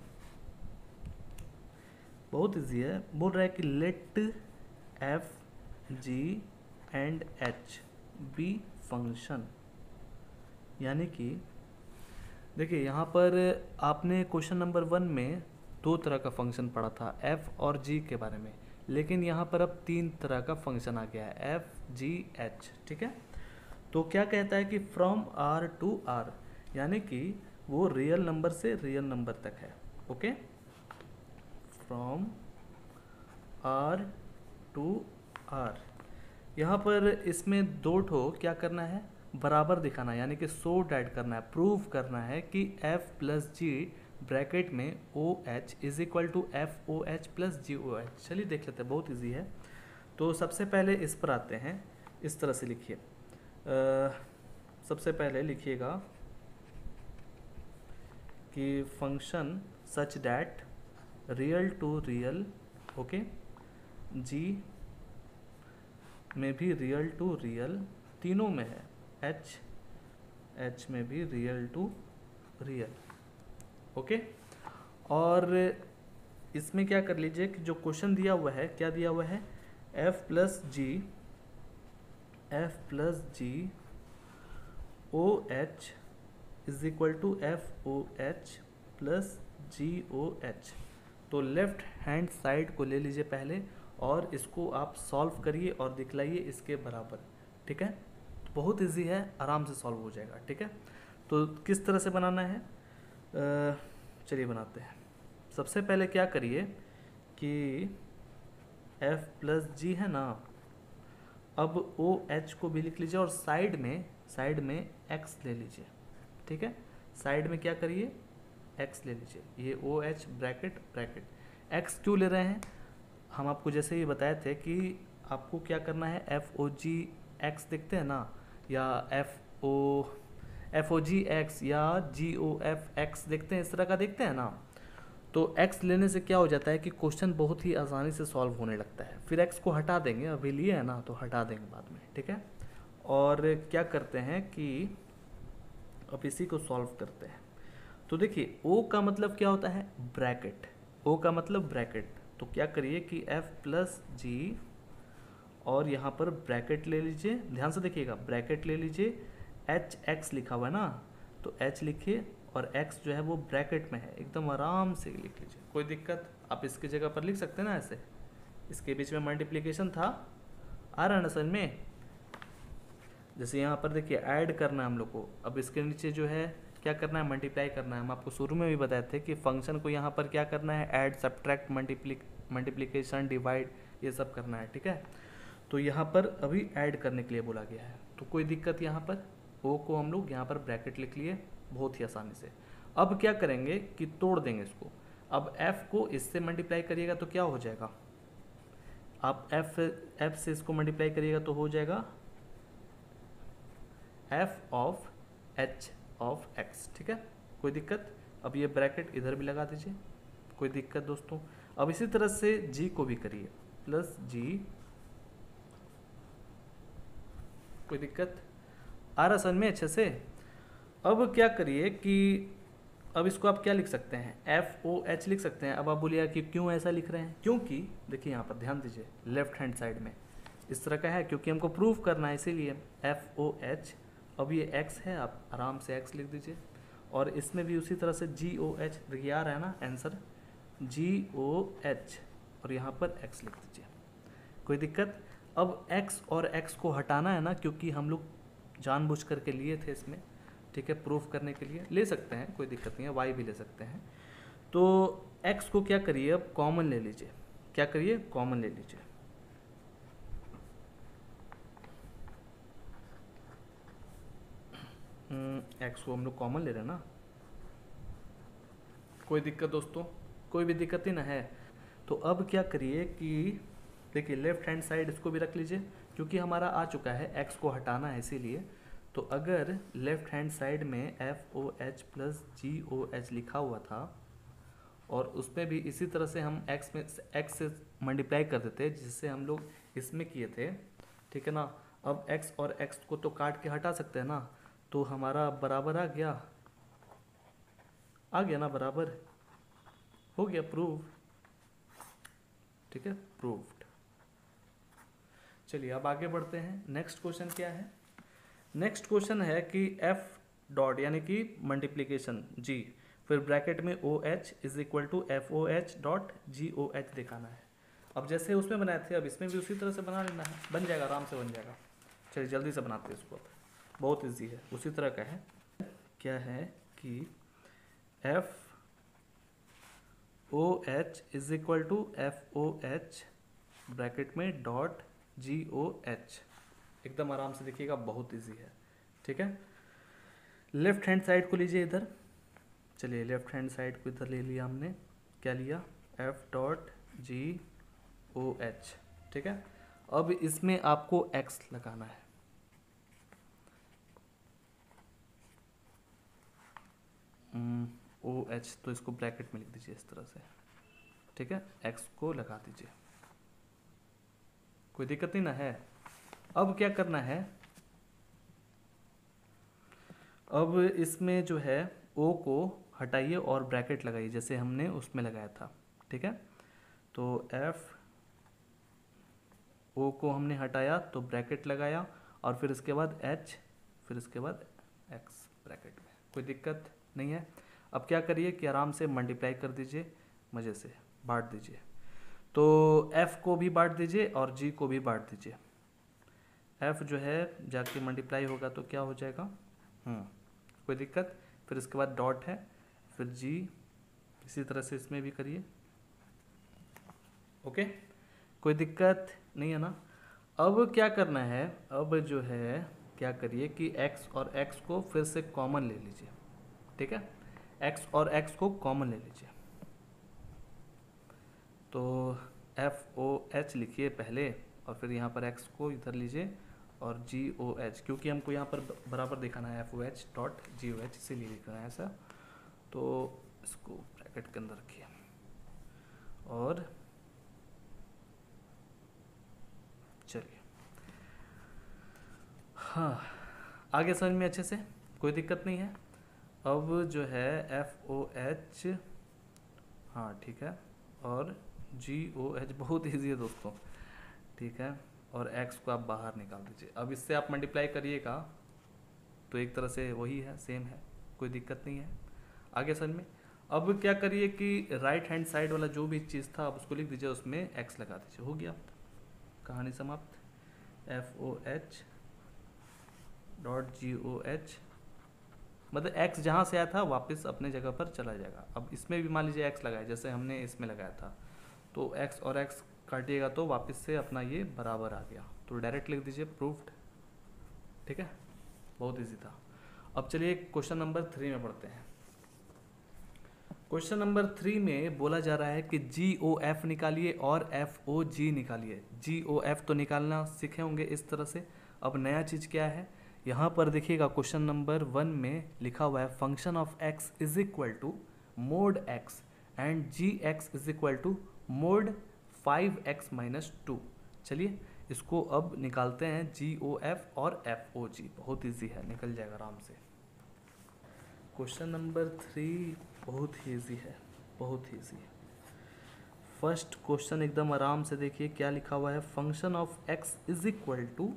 बहुत इजी है, बोल रहा है कि let f g and h be function, यानी कि देखिए यहाँ पर आपने क्वेश्चन नंबर वन में दो तरह का फंक्शन पढ़ा था, एफ और जी के बारे में, लेकिन यहाँ पर अब तीन तरह का फंक्शन आ गया है, एफ जी एच। ठीक है, तो क्या कहता है कि फ्रॉम आर टू आर, यानी कि वो रियल नंबर से रियल नंबर तक है। Okay, from R to R, यहाँ पर इसमें दो ठो क्या करना है, बराबर दिखाना है, यानी कि सोर्ट ऐड करना है, प्रूव करना है कि f प्लस जी ब्रैकेट में o h is equal to F o h plus g o h. चलिए देख लेते हैं, बहुत इजी है। तो सबसे पहले इस पर आते हैं, इस तरह से लिखिए, सबसे पहले लिखिएगा कि function such that real to real, okay, g में भी रियल टू रियल, तीनों में है, एच एच में भी रियल टू रियल। ओके, और इसमें क्या कर लीजिए कि जो क्वेश्चन दिया हुआ है, क्या दिया हुआ है, f plus g, f plus g o h is equal to F o h plus g o h. तो लेफ्ट हैंड साइड को ले लीजिए पहले, और इसको आप सॉल्व करिए और दिखलाइए इसके बराबर। ठीक है, तो बहुत इजी है, आराम से सॉल्व हो जाएगा। ठीक है, तो किस तरह से बनाना है, चलिए बनाते हैं। सबसे पहले क्या करिए कि f प्लस जी है ना, अब ओ एच को भी लिख लीजिए और साइड में साइड में x ले लीजिए। ठीक है, साइड में क्या करिए, x ले लीजिए, ये o h bracket bracket. x क्यों ले रहे हैं, हम आपको जैसे ही बताए थे कि आपको क्या करना है, एफ ओ जी एक्स देखते हैं ना, या एफ ओ एफ ओ जी एक्स या जी ओ एफ एक्स देखते हैं, इस तरह का देखते हैं ना, तो x लेने से क्या हो जाता है कि क्वेश्चन बहुत ही आसानी से सॉल्व होने लगता है। फिर x को हटा देंगे, अभी लिए है ना तो हटा देंगे बाद में। ठीक है, और क्या करते हैं कि अब इसी को सॉल्व करते हैं। तो देखिए o का मतलब क्या होता है, ब्रैकेट, o का मतलब ब्रैकेट। तो क्या करिए कि f प्लस जी और यहाँ पर ब्रैकेट ले लीजिए, ध्यान से देखिएगा, ब्रैकेट ले लीजिए, एच एक्स लिखा हुआ है ना, तो h लिखिए और x जो है वो ब्रैकेट में है, एकदम आराम से लिख लीजिए, कोई दिक्कत, आप इसकी जगह पर लिख सकते हैं ना ऐसे, इसके बीच में मल्टीप्लिकेशन था, आ रहा है ना समझ में। जैसे यहाँ पर देखिए ऐड करना है हम लोग को, अब इसके नीचे जो है क्या करना है, मल्टीप्लाई करना है। हम आपको शुरू में भी बताए थे कि फंक्शन को यहाँ पर क्या करना है, add, subtract, multiplic multiplication, divide, ये सब करना है। ठीक है, तो यहाँ पर अभी ऐड करने के लिए बोला गया है, तो कोई दिक्कत, यहाँ पर ओ को हम लोग यहाँ पर ब्रैकेट लिख लिए बहुत ही आसानी से। अब क्या करेंगे कि तोड़ देंगे इसको, अब f को इससे मल्टीप्लाई करिएगा तो क्या हो जाएगा, आप f f से इसको मल्टीप्लाई करिएगा तो हो जाएगा f of h of x। ठीक है, कोई दिक्कत, अब ये ब्रैकेट इधर भी लगा दीजिए, कोई दिक्कत दोस्तों। अब इसी तरह से g को भी करिए, प्लस g, कोई दिक्कत, आ रहा समझ में अच्छे से। अब क्या करिए कि अब इसको आप क्या लिख सकते हैं, एफ ओ एच लिख सकते हैं। अब आप बोलिए कि क्यों ऐसा लिख रहे हैं, क्योंकि देखिए यहाँ पर ध्यान दीजिए, लेफ्ट हैंड साइड में इस तरह का है, क्योंकि हमको प्रूफ करना है, इसीलिए एफ ओ एच। अब ये एक्स है, आप आराम से एक्स लिख दीजिए, और इसमें भी उसी तरह से जी ओ एच, देखिए आ रहा है ना आंसर, जी ओ एच, और यहाँ पर एक्स लिख दीजिए, कोई दिक्कत। अब एक्स और एक्स को हटाना है ना, क्योंकि हम लोग जानबूझ करके लिए थे इसमें, ठीक है, प्रूफ करने के लिए ले सकते हैं, कोई दिक्कत नहीं है, वाई भी ले सकते हैं। तो एक्स को क्या करिए, अब कॉमन ले लीजिए, क्या करिए, कॉमन ले लीजिए, एक्स को हम लोग कॉमन ले रहे हैं ना, कोई दिक्कत दोस्तों, कोई भी दिक्कत ही ना है। तो अब क्या करिए कि देखिए लेफ्ट हैंड साइड इसको भी रख लीजिए, क्योंकि हमारा आ चुका है, एक्स को हटाना है इसीलिए। तो अगर लेफ्ट हैंड साइड में f o h plus g o h लिखा हुआ था, और उसमें भी इसी तरह से हम x में x से मल्टीप्लाई कर देते, जिससे हम लोग इसमें किए थे, ठीक है ना। अब x और x को तो काट के हटा सकते हैं ना, तो हमारा बराबर आ गया, आ गया ना बराबर, हो गया प्रूव, ठीक है, प्रूव्ड। चलिए अब आगे बढ़ते हैं, नेक्स्ट क्वेश्चन क्या है। नेक्स्ट क्वेश्चन है कि f डॉट यानी कि मल्टीप्लीकेशन जी, फिर ब्रैकेट में o h is equal to F o h dot g o h दिखाना है। अब जैसे उसमें बनाए थे अब इसमें भी उसी तरह से बना लेना है, बन जाएगा, आराम से बन जाएगा। चलिए जल्दी से बनाते हैं इसको, बहुत इजी है, उसी तरह का है। क्या है कि f o h is equal to F o h bracket में डॉट जी ओ एच, एकदम आराम से देखिएगा, बहुत इजी है। ठीक है, लेफ्ट हैंड साइड को लीजिए इधर, चलिए लेफ्ट हैंड साइड को इधर ले लिया हमने, क्या लिया, f dot g o h. ठीक है, अब इसमें आपको एक्स लगाना है, ओ एच, तो इसको ब्रैकेट में लिख दीजिए इस तरह से। ठीक है, एक्स को लगा दीजिए, कोई दिक्कत नहीं ना है। अब क्या करना है, अब इसमें जो है ओ को हटाइए और ब्रैकेट लगाइए जैसे हमने उसमें लगाया था। ठीक है, तो एफ ओ को हमने हटाया तो ब्रैकेट लगाया और फिर इसके बाद एच, फिर इसके बाद एक्स ब्रैकेट में, कोई दिक्कत नहीं है। अब क्या करिए कि आराम से मल्टीप्लाई कर दीजिए, मज़े से बांट दीजिए, तो एफ को भी बांट दीजिए और जी को भी बांट दीजिए। एफ जो है जाके मल्टीप्लाई होगा तो क्या हो जाएगा, हम्म कोई दिक्कत, फिर इसके बाद डॉट है, फिर जी, इसी तरह से इसमें भी करिए। ओके, कोई दिक्कत नहीं है ना। अब क्या करना है, अब जो है क्या करिए कि x और x को फिर से कॉमन ले लीजिए। ठीक है, x और x को कॉमन ले लीजिए, तो एफ ओ एच लिखिए पहले और फिर यहाँ पर x को इधर लीजिए और जी ओ एच, क्योंकि हमको यहाँ पर बराबर दिखाना है f o h dot g o h, इसीलिए लिखना है ऐसा, तो इसको ब्रैकेट के अंदर रखिए और चलिए, हाँ आगे समझ में अच्छे से, कोई दिक्कत नहीं है। अब जो है एफ ओ एच, हाँ ठीक है, और जी ओ एच, बहुत ईजी है दोस्तों। ठीक है, और x को आप बाहर निकाल दीजिए। अब इससे आप मल्टीप्लाई करिएगा तो एक तरह से वही है, सेम है, कोई दिक्कत नहीं है। आगे समझ में। अब क्या करिए कि राइट हैंड साइड वाला जो भी चीज़ था आप उसको लिख दीजिए, उसमें x लगा दीजिए, हो गया, कहानी समाप्त। F o h dot g o h, मतलब x जहाँ से आया था वापस अपने जगह पर चला जाएगा। अब इसमें भी मान लीजिए x लगाया जैसे हमने इसमें लगाया था, तो x और x काटिएगा तो वापस से अपना ये बराबर आ गया, तो डायरेक्ट लिख दीजिए प्रूफ्ड। ठीक है, बहुत इजी था। अब चलिए क्वेश्चन नंबर थ्री में पढ़ते हैं। क्वेश्चन नंबर थ्री में बोला जा रहा है कि जी ओ एफ निकालिए और एफ ओ जी निकालिए। जी ओ एफ तो निकालना सीखे होंगे इस तरह से। अब नया चीज़ क्या है, यहाँ पर देखिएगा क्वेश्चन नंबर वन में लिखा हुआ है function of x is equal to mod x and g x is equal to mod five x minus two. चलिए इसको अब निकालते हैं, जी ओ एफ और एफ ओ जी, बहुत इजी है, निकल जाएगा आराम से। क्वेश्चन नंबर थ्री बहुत ही इजी है, बहुत ही इजी है। फर्स्ट क्वेश्चन एकदम आराम से देखिए क्या लिखा हुआ है, function of x is equal to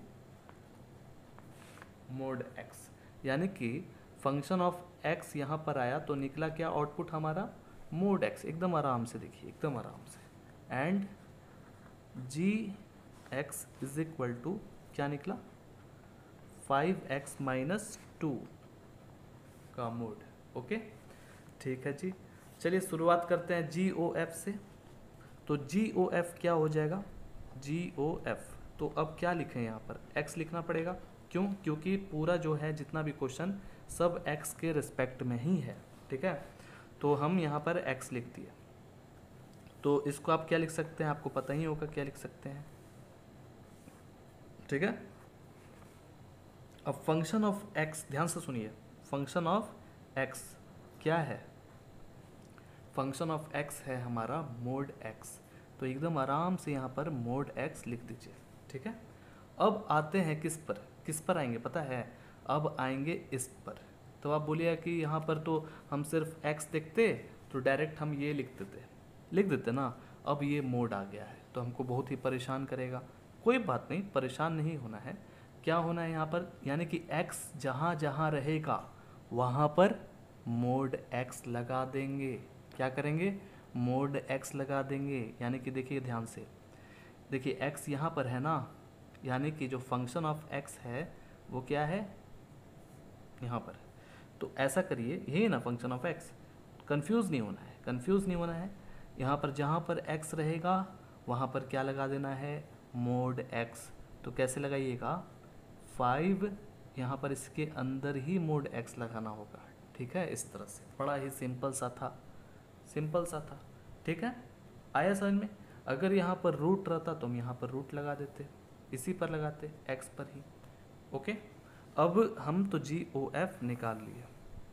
mod x, यानी कि फंक्शन ऑफ एक्स यहाँ पर आया तो निकला क्या आउटपुट हमारा, मोड एक्स, एकदम आराम से देखिए, एकदम आराम से, and g x is equal to क्या निकला, फाइव एक्स माइनस टू का मोड। ओके ठीक है जी, चलिए शुरुआत करते हैं जी ओ एफ से। तो जी ओ एफ क्या हो जाएगा, जी ओ एफ, तो अब क्या लिखें यहाँ पर, x लिखना पड़ेगा, क्यों, क्योंकि पूरा जो है जितना भी क्वेश्चन सब x के रिस्पेक्ट में ही है। ठीक है, तो हम यहाँ पर x लिख दिए, तो इसको आप क्या लिख सकते हैं, आपको पता ही होगा क्या लिख सकते हैं। ठीक है, अब फंक्शन ऑफ x, ध्यान से सुनिए, फंक्शन ऑफ x क्या है, फंक्शन ऑफ x है हमारा मोड x, तो एकदम आराम से यहाँ पर मोड x लिख दीजिए। ठीक है, अब आते हैं किस पर, किस पर आएंगे पता है, अब आएंगे इस पर। तो आप बोलिए कि यहाँ पर तो हम सिर्फ x देखते तो डायरेक्ट हम ये लिख देते लिख देते ना, अब ये मोड आ गया है तो हमको बहुत ही परेशान करेगा। कोई बात नहीं, परेशान नहीं होना है, क्या होना है यहाँ पर, यानी कि x जहाँ जहाँ रहेगा वहाँ पर मोड एक्स लगा देंगे। क्या करेंगे? मोड एक्स लगा देंगे। यानी कि देखिए ध्यान से, देखिए एक्स यहाँ पर है ना, यानी कि जो फंक्शन ऑफ एक्स है वो क्या है? यहाँ पर। तो ऐसा करिए, यही ना फंक्शन ऑफ एक्स, कंफ्यूज नहीं होना है, कंफ्यूज नहीं होना है। यहाँ पर जहाँ पर एक्स रहेगा वहाँ पर क्या लगा देना है? Mod x. तो कैसे लगाइएगा? फाइव यहाँ पर इसके अंदर ही मोड एक्स लगाना होगा। ठीक है, इस तरह से बड़ा ही सिंपल सा था, सिंपल सा था। ठीक है, आया समझ में? अगर यहाँ पर रूट रहता तो हम यहाँ पर रूट लगा देते, इसी पर लगाते, एक्स पर ही। ओके, अब हम तो जी ओ एफ निकाल लिए,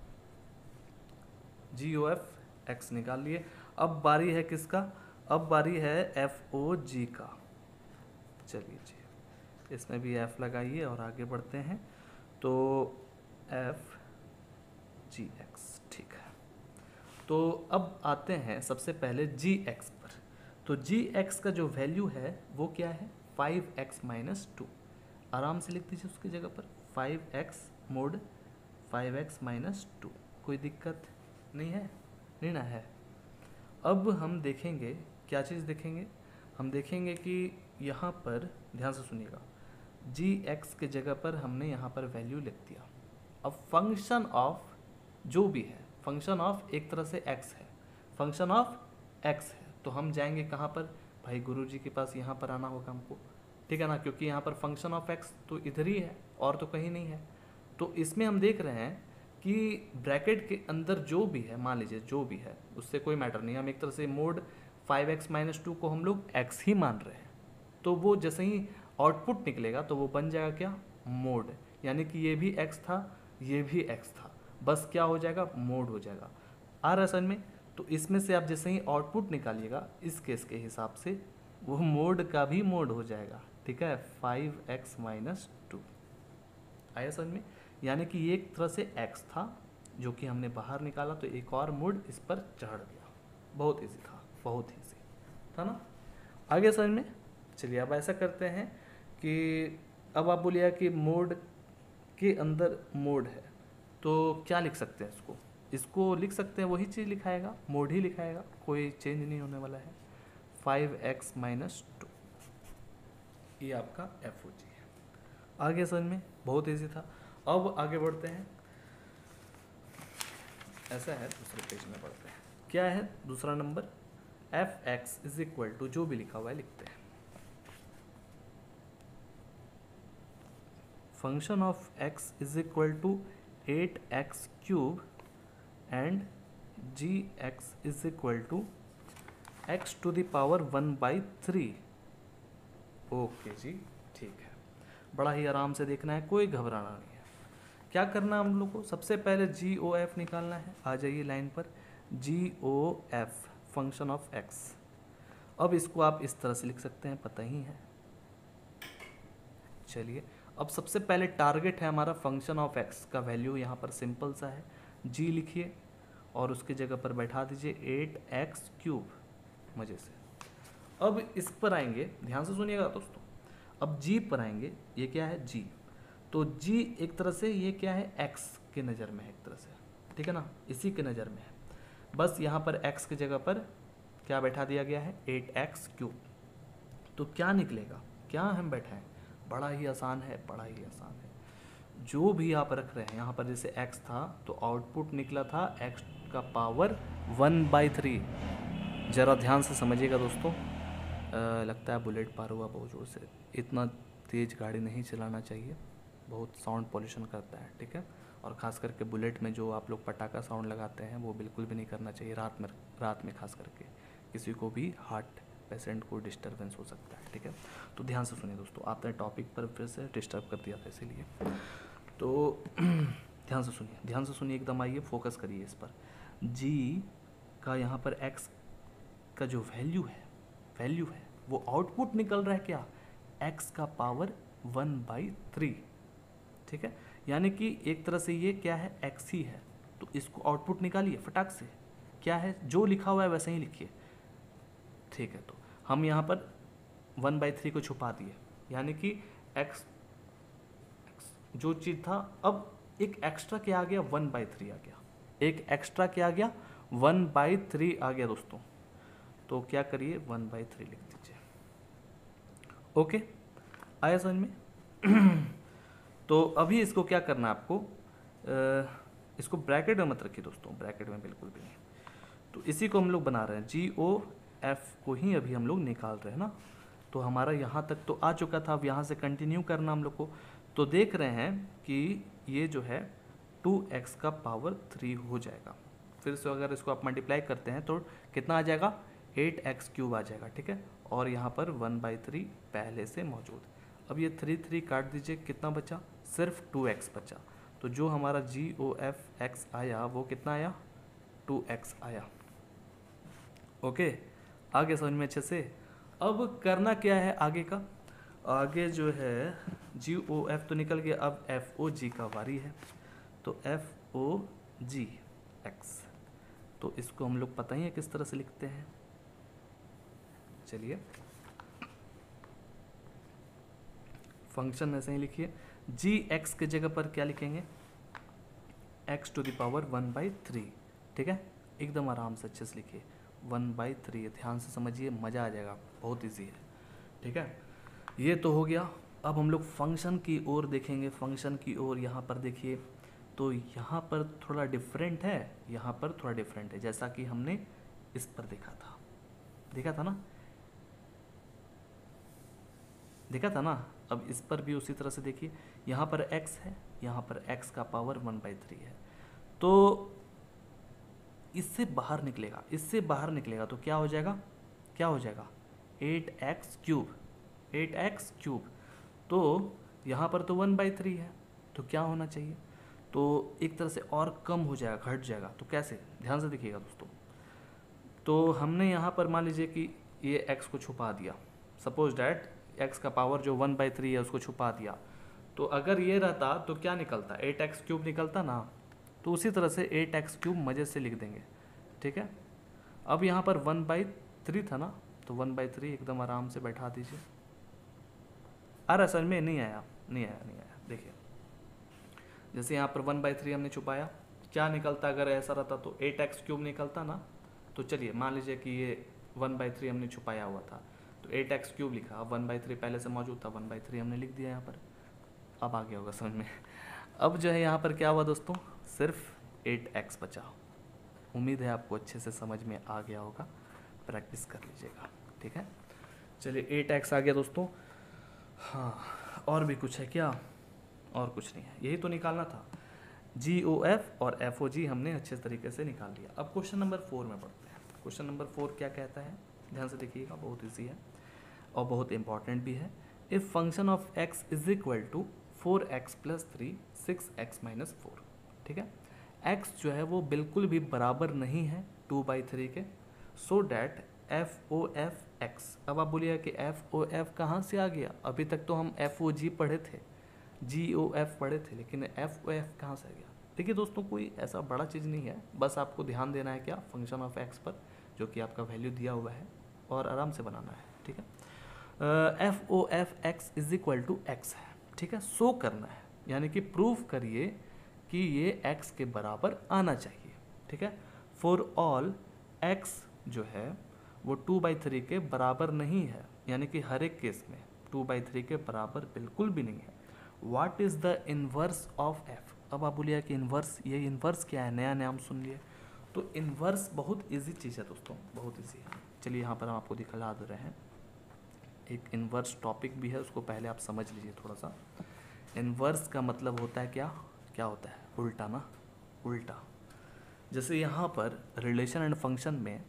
जी ओ एफ एक्स निकाल लिए। अब बारी है किसका? अब बारी है एफ ओ जी का। चलिए जी, इसमें भी एफ लगाइए और आगे बढ़ते हैं। तो एफ जी एक्स, ठीक है। तो अब आते हैं सबसे पहले जी एक्स पर। तो जी एक्स का जो वैल्यू है वो क्या है? Five x minus two. आराम से लिख दीजिए उसकी जगह पर five x mod five x minus two. कोई दिक्कत नहीं है? नहीं ना है। अब हम देखेंगे क्या चीज़ देखेंगे? हम देखेंगे कि यहाँ पर ध्यान से सुनिएगा, जी एक्स के जगह पर हमने यहाँ पर वैल्यू लिख दिया। अब फंक्शन ऑफ जो भी है, फंक्शन ऑफ एक तरह से एक्स है, फंक्शन ऑफ एक्स है, तो हम जाएंगे कहाँ पर? भाई गुरुजी के पास यहाँ पर आना होगा हमको, ठीक है ना, क्योंकि यहाँ पर फंक्शन ऑफ एक्स तो इधर ही है और तो कहीं नहीं है। तो इसमें हम देख रहे हैं कि ब्रैकेट के अंदर जो भी है, मान लीजिए जो भी है, उससे कोई मैटर नहीं, हम एक तरह से mod five x minus two को हम लोग एक्स ही मान रहे हैं। तो वो जैसे ही आउटपुट निकलेगा तो वो बन जाएगा क्या? मोड। यानी कि ये भी एक्स था, ये भी एक्स था, बस क्या हो जाएगा? मोड हो जाएगा। आ रहा है समझ में? तो इसमें से आप जैसे ही आउटपुट निकालिएगा इस केस के हिसाब से, वो मोड का भी मोड हो जाएगा। ठीक है, फाइव एक्स माइनस टू। आया समझ में? यानी कि ये एक तरह से x था जो कि हमने बाहर निकाला, तो एक और मोड इस पर चढ़ गया। बहुत इजी था, बहुत इजी था ना? आगे समझ में? चलिए अब ऐसा करते हैं कि अब आप बोलिए कि मोड के अंदर मोड है, तो क्या लिख सकते हैं इसको? इसको लिख सकते हैं वही चीज़ लिखाएगा, मोड ही लिखाएगा, कोई चेंज नहीं होने वाला है। फाइव एक्स माइनस टू, ये आपका एफ ओ जी है। आगे समझ में? बहुत ईजी था। अब आगे बढ़ते हैं, ऐसा है, दूसरे पेज में बढ़ते हैं। क्या है दूसरा नंबर? F x is equal to, जो भी लिखा हुआ है लिखते हैं, function of x is equal to eight x cube and g x is equal to x to the power one by three. Okay जी, ठीक है, बड़ा ही आराम से देखना है, कोई घबराना नहीं है। क्या करना है हम लोग को? सबसे पहले जी ओ एफ निकालना है। आ जाइए लाइन पर, g O f function of x. अब इसको आप इस तरह से लिख सकते हैं, पता ही है। चलिए अब सबसे पहले टारगेट है हमारा फंक्शन ऑफ एक्स का वैल्यू, यहाँ पर सिंपल सा है, जी लिखिए और उसकी जगह पर बैठा दीजिए एट एक्स क्यूब, मजे से। अब इस पर आएंगे, ध्यान से सुनिएगा दोस्तों, अब जी पर आएंगे, ये क्या है? जी। तो जी एक तरह से ये क्या है? एक्स के नज़र में है एक तरह से, ठीक है ना, इसी के नज़र में है। बस यहाँ पर एक्स की जगह पर क्या बैठा दिया गया है? Eight x cube. तो क्या निकलेगा? क्या हम बैठाएं? बड़ा ही आसान है, बड़ा ही आसान है। जो भी आप रख रहे हैं यहाँ पर, जैसे एक्स था तो आउटपुट निकला था एक्स का पावर वन बाई थ्री। ज़रा ध्यान से समझिएगा दोस्तों। आ, लगता है बुलेट पार हुआ बहुत ज़ोर से। इतना तेज़ गाड़ी नहीं चलाना चाहिए, बहुत साउंड पॉल्यूशन करता है, ठीक है। और ख़ास करके बुलेट में जो आप लोग पटाखा साउंड लगाते हैं वो बिल्कुल भी नहीं करना चाहिए रात में, रात में खास करके किसी को भी हार्ट पेशेंट को डिस्टर्बेंस हो सकता है, ठीक है। तो ध्यान से सुनिए दोस्तों, आपने टॉपिक पर फिर से डिस्टर्ब कर दिया था इसीलिए, तो ध्यान से सुनिए, ध्यान से सुनिए एकदम, आइए फोकस करिए इस पर। जी का यहाँ पर एक्स का जो वैल्यू है वैल्यू है वो आउटपुट निकल रहा है क्या? एक्स का पावर वन बाई थ्री, ठीक है। यानी कि एक तरह से ये क्या है? एक्स ही है। तो इसको आउटपुट निकालिए फटाक से, क्या है जो लिखा हुआ है वैसे ही लिखिए, ठीक है। तो हम यहाँ पर वन बाई थ्री को छुपा दिए, यानी कि एक्स जो चीज़ था, अब एक एक्स्ट्रा क्या आ गया, वन बाई थ्री आ गया, एक एक्स्ट्रा क्या आ गया, वन बाई थ्री आ गया दोस्तों। तो क्या करिए, वन बाई थ्री लिख दीजिए। ओके, आया समझ में? तो अभी इसको क्या करना है आपको, आ, इसको ब्रैकेट में मत रखिए दोस्तों, ब्रैकेट में बिल्कुल भी नहीं। तो इसी को हम लोग बना रहे हैं, जी ओ एफ को ही अभी हम लोग निकाल रहे हैं ना। तो हमारा यहाँ तक तो आ चुका था, अब यहाँ से कंटिन्यू करना हम लोग को। तो देख रहे हैं कि ये जो है टू एक्स का पावर थ्री हो जाएगा। फिर से अगर इसको आप मल्टीप्लाई करते हैं तो कितना आ जाएगा, एट एक्स क्यूब आ जाएगा, ठीक है। और यहाँ पर वन बाई थ्री पहले से मौजूद। अब ये थ्री थ्री काट दीजिए, कितना बचा, सिर्फ टू एक्स बचा। तो जो हमारा जी ओ एफ एक्स आया वो कितना आया, टू एक्स आया। ओके, आगे समझ में अच्छे से। अब करना क्या है आगे का, आगे जो है जी ओ एफ तो निकल गया, अब एफ ओ जी का वारी है। तो एफ ओ जी एक्स, तो इसको हम लोग पता ही है किस तरह से लिखते हैं। चलिए फंक्शन ऐसे ही लिखिए, जी एक्स के जगह पर क्या लिखेंगे, x to the power one by three, ठीक है। एकदम आराम से अच्छे से लिखिए, वन बाई थ्री, ध्यान से समझिए, मज़ा आ जाएगा, बहुत इजी है, ठीक है। ये तो हो गया। अब हम लोग फंक्शन की ओर देखेंगे, फंक्शन की ओर यहाँ पर देखिए, तो यहाँ पर थोड़ा डिफरेंट है, यहाँ पर थोड़ा डिफरेंट है, जैसा कि हमने इस पर देखा था, देखा था ना, देखा था ना। अब इस पर भी उसी तरह से देखिए, यहाँ पर x है, यहाँ पर x का पावर वन बाई थ्री है। तो इससे बाहर निकलेगा, इससे बाहर निकलेगा तो क्या हो जाएगा, क्या हो जाएगा, eight x cube, eight x cube. तो यहाँ पर तो वन बाई थ्री है, तो क्या होना चाहिए, तो एक तरह से और कम हो जाएगा, घट जाएगा। तो कैसे, ध्यान से देखिएगा दोस्तों। तो हमने यहाँ पर मान लीजिए कि ये x को छुपा दिया, सपोज डैट x का पावर जो वन बाई थ्री है उसको छुपा दिया। तो अगर ये रहता तो क्या निकलता, एट एक्स क्यूब निकलता ना। तो उसी तरह से एट एक्स क्यूब मज़े से लिख देंगे, ठीक है। अब यहाँ पर वन बाई थ्री था ना, तो वन बाई थ्री एकदम आराम से बैठा दीजिए। आ रहा समझ में, नहीं आया, नहीं आया, नहीं आया। देखिए जैसे यहाँ पर वन बाई थ्री हमने छुपाया, क्या निकलता, अगर ऐसा रहता तो एट एक्स क्यूब निकलता ना। तो चलिए मान लीजिए कि ये वन बाई थ्री हमने छुपाया हुआ था, तो एट एक्स क्यूब लिखा, अब वन बाई थ्री पहले से मौजूद था, वन बाई थ्री हमने लिख दिया यहाँ पर। अब आ गया होगा समझ में। अब जो है यहाँ पर क्या हुआ दोस्तों, सिर्फ एट एक्स बचा। उम्मीद है आपको अच्छे से समझ में आ गया होगा, प्रैक्टिस कर लीजिएगा, ठीक है। चलिए एट एक्स आ गया दोस्तों। हाँ, और भी कुछ है क्या, और कुछ नहीं है, यही तो निकालना था। जी ओ एफ और एफ ओ जी हमने अच्छे तरीके से निकाल लिया। अब क्वेश्चन नंबर फोर में पढ़ते हैं। क्वेश्चन नंबर फोर क्या कहता है, ध्यान से देखिएगा, बहुत ईजी है और बहुत इंपॉर्टेंट भी है। If function of x is equal to four x plus three six x minus four, ठीक है। एक्स जो है वो बिल्कुल भी बराबर नहीं है टू बाई थ्री के, so that F o F x. अब आप बोलिए कि एफ ओ एफ कहाँ से आ गया, अभी तक तो हम एफ ओ जी पढ़े थे, जी ओ एफ पढ़े थे, लेकिन एफ ओ एफ कहाँ से आ गया। देखिए दोस्तों, कोई ऐसा बड़ा चीज़ नहीं है, बस आपको ध्यान देना है क्या, फंक्शन ऑफ एक्स पर, जो कि आपका वैल्यू दिया हुआ है, और आराम से बनाना है, ठीक है। F o F x is equal to x है, ठीक है, शो करना है, यानी कि प्रूव करिए कि ये एक्स के बराबर आना चाहिए, ठीक है। फॉर ऑल एक्स जो है वो टू बाई थ्री के बराबर नहीं है, यानी कि हर एक केस में टू बाई थ्री के बराबर बिल्कुल भी नहीं है। What is the inverse of f. अब आप बोलिए कि इन्वर्स, ये इन्वर्स क्या है, नया नाम सुन लिए। तो इन्वर्स बहुत इजी चीज़ है दोस्तों, बहुत इजी है। चलिए यहाँ पर हम आपको दिखला दे रहे हैं, एक इन्वर्स टॉपिक भी है, उसको पहले आप समझ लीजिए थोड़ा सा। इन्वर्स का मतलब होता है क्या, क्या होता है, उल्टा ना, उल्टा। जैसे यहाँ पर रिलेशन एंड फंक्शन में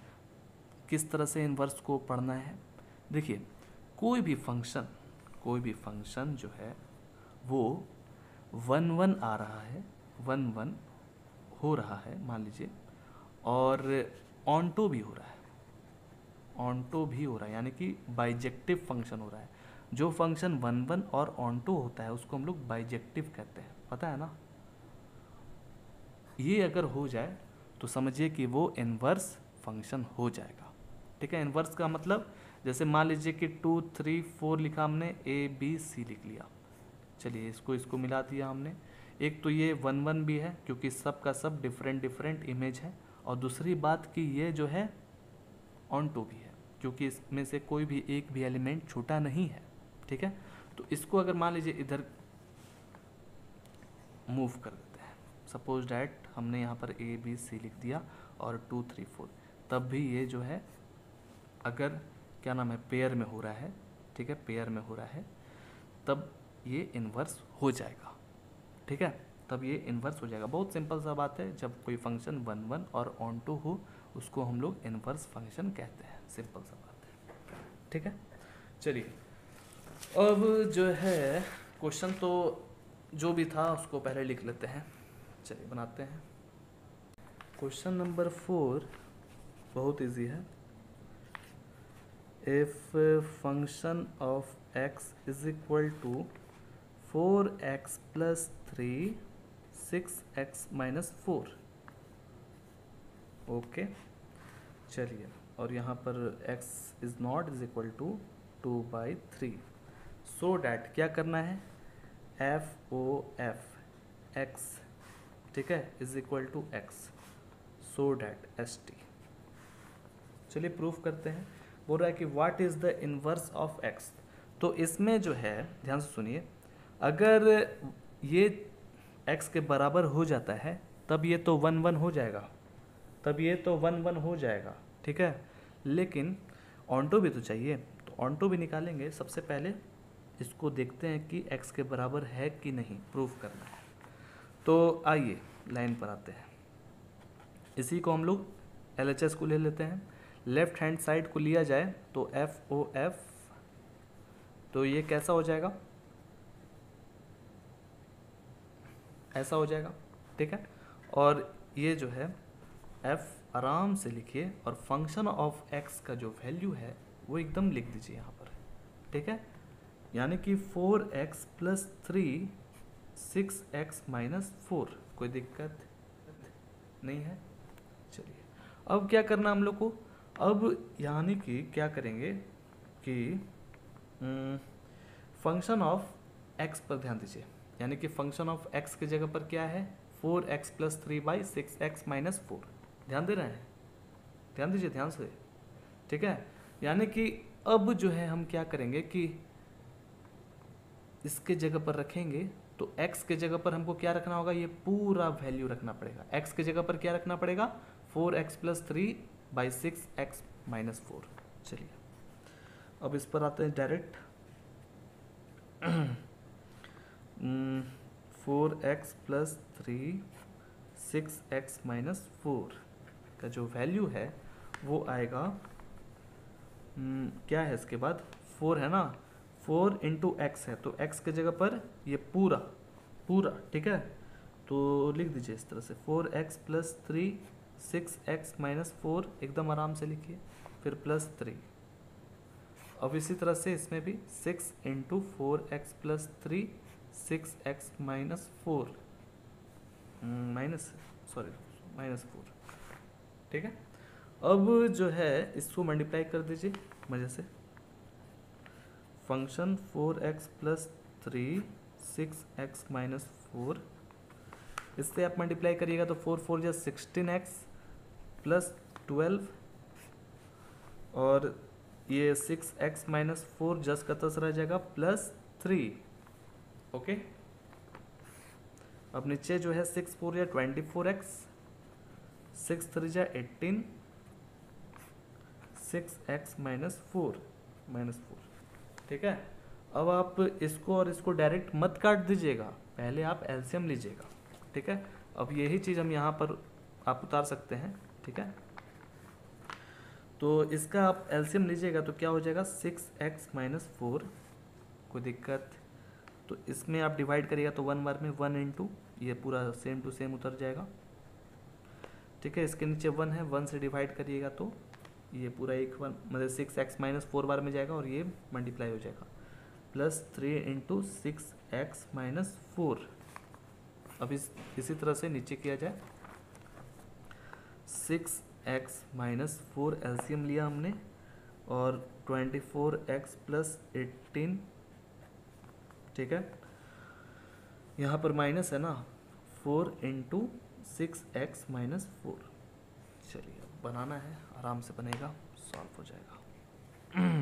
किस तरह से इन्वर्स को पढ़ना है, देखिए कोई भी फंक्शन, कोई भी फंक्शन जो है वो वन वन आ रहा है, वन वन हो रहा है मान लीजिए, और ऑन टू भी हो रहा है, ऑन टू भी हो रहा है, यानी कि बाइजेक्टिव फंक्शन हो रहा है। जो फंक्शन वन वन और ऑन टू होता है उसको हम लोग बाइजेक्टिव कहते हैं, पता है ना। ये अगर हो जाए तो समझिए कि वो इन्वर्स फंक्शन हो जाएगा, ठीक है। इन्वर्स का मतलब जैसे मान लीजिए कि टू थ्री फोर लिखा हमने, ए बी सी लिख लिया, चलिए इसको इसको मिला दिया हमने, एक तो ये वन वन भी है क्योंकि सब का सब डिफरेंट डिफरेंट इमेज है, और दूसरी बात कि ये जो है ऑन टू भी है क्योंकि इसमें से कोई भी एक भी एलिमेंट छोटा नहीं है, ठीक है। तो इसको अगर मान लीजिए इधर मूव कर देते हैं, सपोज डैट हमने यहाँ पर ए बी सी लिख दिया और टू थ्री फोर, तब भी ये जो है अगर क्या नाम है पेयर में हो रहा है, ठीक है, पेयर में हो रहा है, तब ये इन्वर्स हो जाएगा, ठीक है, तब ये इन्वर्स हो जाएगा। बहुत सिंपल सा बात है, जब कोई फंक्शन वन वन और ऑन टू हो उसको हम लोग इन्वर्स फंक्शन कहते हैं, सिंपल सा बात है, ठीक है। चलिए अब जो है क्वेश्चन तो जो भी था उसको पहले लिख लेते हैं, चलिए बनाते हैं। क्वेश्चन नंबर फोर बहुत इजी है। If function of x is equal to four x plus three six x minus four, okay चलिए, और यहाँ पर x is not is equal to two by three, so that क्या करना है f o F x, ठीक है, is equal to x, so that s t. चलिए प्रूफ करते हैं। बोल रहा है कि what is the inverse of x, तो इसमें जो है ध्यान से सुनिए, अगर ये x के बराबर हो जाता है तब ये तो वन वन हो जाएगा, तब ये तो वन वन हो जाएगा, ठीक है, लेकिन ऑन टू भी तो चाहिए, तो ऑन टू भी निकालेंगे। सबसे पहले इसको देखते हैं कि x के बराबर है कि नहीं, प्रूफ करना है। तो आइए लाइन पर आते हैं, इसी को हम लोग एल एच एस को ले लेते हैं। लेफ्ट हैंड साइड को लिया जाए तो एफ ओ एफ, तो ये कैसा हो जाएगा, ऐसा हो जाएगा, ठीक है, और ये जो है f आराम से लिखिए, और फंक्शन ऑफ x का जो वैल्यू है वो एकदम लिख दीजिए यहाँ पर, ठीक है, यानी कि four x plus three six x minus four, कोई दिक्कत नहीं है। चलिए अब क्या करना हम लोग को, अब यानी कि क्या करेंगे कि फंक्शन ऑफ x पर ध्यान दीजिए, यानी कि फंक्शन ऑफ x की जगह पर क्या है four x plus three by six x minus four, ध्यान दे रहे हैं, ध्यान दीजिए ध्यान से, ठीक है। यानी कि अब जो है हम क्या करेंगे कि इसके जगह पर रखेंगे, तो x के जगह पर हमको क्या रखना होगा, ये पूरा वैल्यू रखना पड़ेगा। x के जगह पर क्या रखना पड़ेगा, four x plus three by six x minus four. चलिए अब इस पर आते हैं direct, four x plus three six x minus four का जो वैल्यू है वो आएगा, hmm, क्या है इसके बाद फोर है ना, फोर इंटू एक्स है, तो एक्स के जगह पर ये पूरा पूरा, ठीक है, तो लिख दीजिए इस तरह से four x plus three six x minus four, एकदम आराम से लिखिए, फिर प्लस थ्री। अब इसी तरह से इसमें भी six into four x plus three six x minus four, minus sorry minus four, ठीक है। अब जो है इसको मल्टीप्लाई कर दीजिए मजे से, function four x plus three six x minus four, इससे आप मल्टीप्लाई करिएगा तो फोर फोर जा सिक्सटीन एक्स प्लस ट्वेल्व, और ये सिक्स एक्स माइनस फोर जस का तस रह जाएगा प्लस थ्री, ओके। अब नीचे जो है सिक्स फोर या twenty four x, six three जा eighteen, six x minus four minus four, ठीक है। अब आप इसको और इसको डायरेक्ट मत काट दीजिएगा, पहले आप एलसीएम लीजिएगा, ठीक है। अब यही चीज़ हम यहाँ पर आप उतार सकते हैं, ठीक है। तो इसका आप एलसीएम लीजिएगा तो क्या हो जाएगा सिक्स एक्स माइनस फोर, कोई दिक्कत, तो इसमें आप डिवाइड करिएगा तो वन बार में वन इंटू ये पूरा सेम टू सेम उतर जाएगा, ठीक है। इसके नीचे वन है, वन से डिवाइड करिएगा तो ये पूरा एक वन मतलब सिक्स एक्स माइनस फोर बार में जाएगा और ये मल्टीप्लाई हो जाएगा, plus three into six x minus four. अब इस इसी तरह से नीचे किया जाए, six x minus four LCM लिया हमने, और twenty four x plus eighteen, ठीक है। यहाँ पर माइनस है ना, four into six x minus four. चलिए अब बनाना है, आराम से बनेगा, सॉल्व हो जाएगा।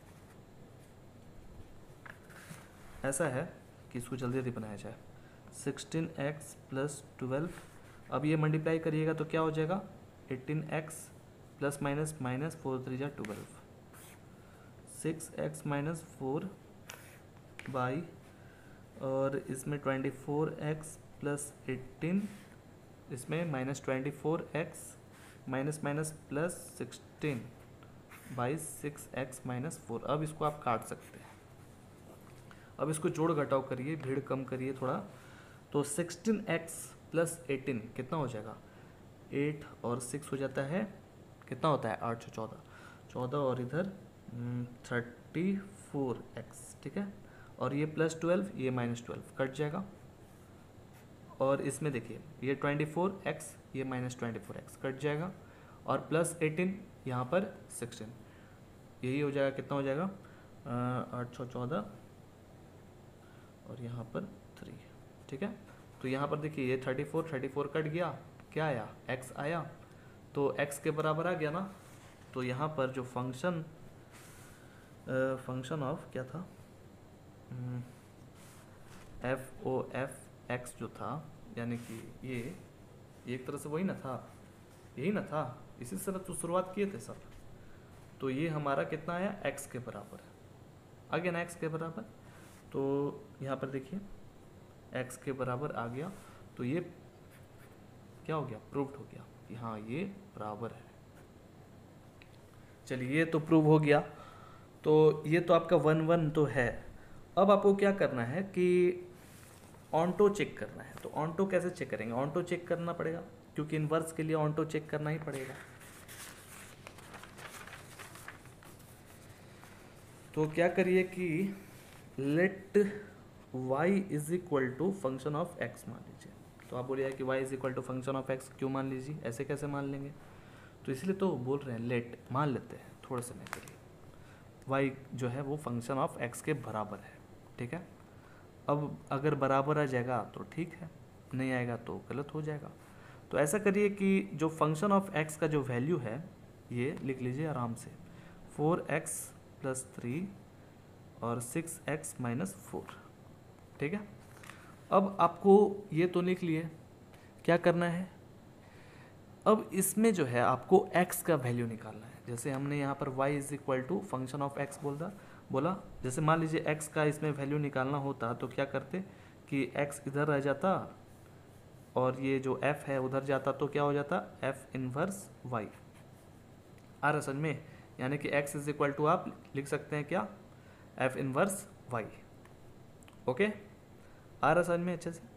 ऐसा है कि इसको जल्दी जल्दी बनाया जाए। सिक्सटीन एक्स प्लस ट्वेल्व, अब ये मल्टीप्लाई करिएगा तो क्या हो जाएगा, eighteen x plus minus minus four three जा twelve, six x minus four by, और इसमें twenty four x plus eighteen, इसमें minus twenty four x minus minus plus sixteen by six x minus four. अब इसको आप काट सकते हैं। अब इसको जोड़ घटाव करिए, भीड़ कम करिए थोड़ा, तो सिक्सटीन एक्स प्लस एटीन कितना हो जाएगा, एट और सिक्स हो जाता है, कितना होता है, आठ सौ चौदह, चौदह और इधर थर्टी फोर एक्स, ठीक है। और ये प्लस ट्वेल्व, ये माइनस ट्वेल्व कट जाएगा, और इसमें देखिए ये ट्वेंटी फोर एक्स, ये minus twenty four x cut जाएगा, और प्लस एटीन यहाँ पर सिक्सटीन, यही हो जाएगा, कितना हो जाएगा, आठ सौ चौदह और यहाँ पर थ्री, ठीक है। तो यहाँ पर देखिए ये thirty four thirty four cut गया, क्या आया, x आया, तो x के बराबर आ गया ना। तो यहाँ पर जो फंक्शन फंक्शन ऑफ क्या था, एफ ओ एफ एक्स जो था, यानी कि ये एक तरह से वही ना था, यही ना था, इसी से तो शुरुआत किए थे सब। तो ये हमारा कितना आया, x के बराबर है, आ गया ना x के बराबर। तो यहाँ पर देखिए x के बराबर आ गया, तो ये क्या हो गया, प्रूव्ड हो गया कि हाँ ये बराबर है। चलिए ये तो प्रूव हो गया। तो ये तो आपका वन वन तो है। अब आपको क्या करना है कि ऑन्टो चेक करना है। तो ऑन्टो कैसे चेक करेंगे, ऑन्टो चेक करना पड़ेगा, क्योंकि इन्वर्स के लिए ऑन्टो चेक करना ही पड़ेगा। तो क्या करिए कि let y is equal to function of x मान लीजिए। तो आप बोलिए कि y is equal to function of x क्यों मान लीजिए, ऐसे कैसे मान लेंगे, तो इसलिए तो बोल रहे हैं लेट, मान लेते हैं थोड़ा समय के लिए, y जो है वो फंक्शन ऑफ x के बराबर है, ठीक है। अब अगर बराबर आ जाएगा तो ठीक है, नहीं आएगा तो गलत हो जाएगा। तो ऐसा करिए कि जो फंक्शन ऑफ x का जो वैल्यू है ये लिख लीजिए आराम से, फोर एक्स प्लस थ्री और सिक्स एक्स माइनस फोर, ठीक है। अब आपको ये तो लिख लिए, क्या करना है, अब इसमें जो है आपको x का वैल्यू निकालना है। जैसे हमने यहाँ पर y is equal to function of x बोला बोला जैसे मान लीजिए x का इसमें वैल्यू निकालना होता तो क्या करते कि x इधर रह जाता और ये जो f है उधर जाता, तो क्या हो जाता, f इनवर्स y आ रहा समझ में, यानी कि x इज इक्वल टू आप लिख सकते हैं क्या, f इनवर्स y। ओके, आ रहा समझ में अच्छे से।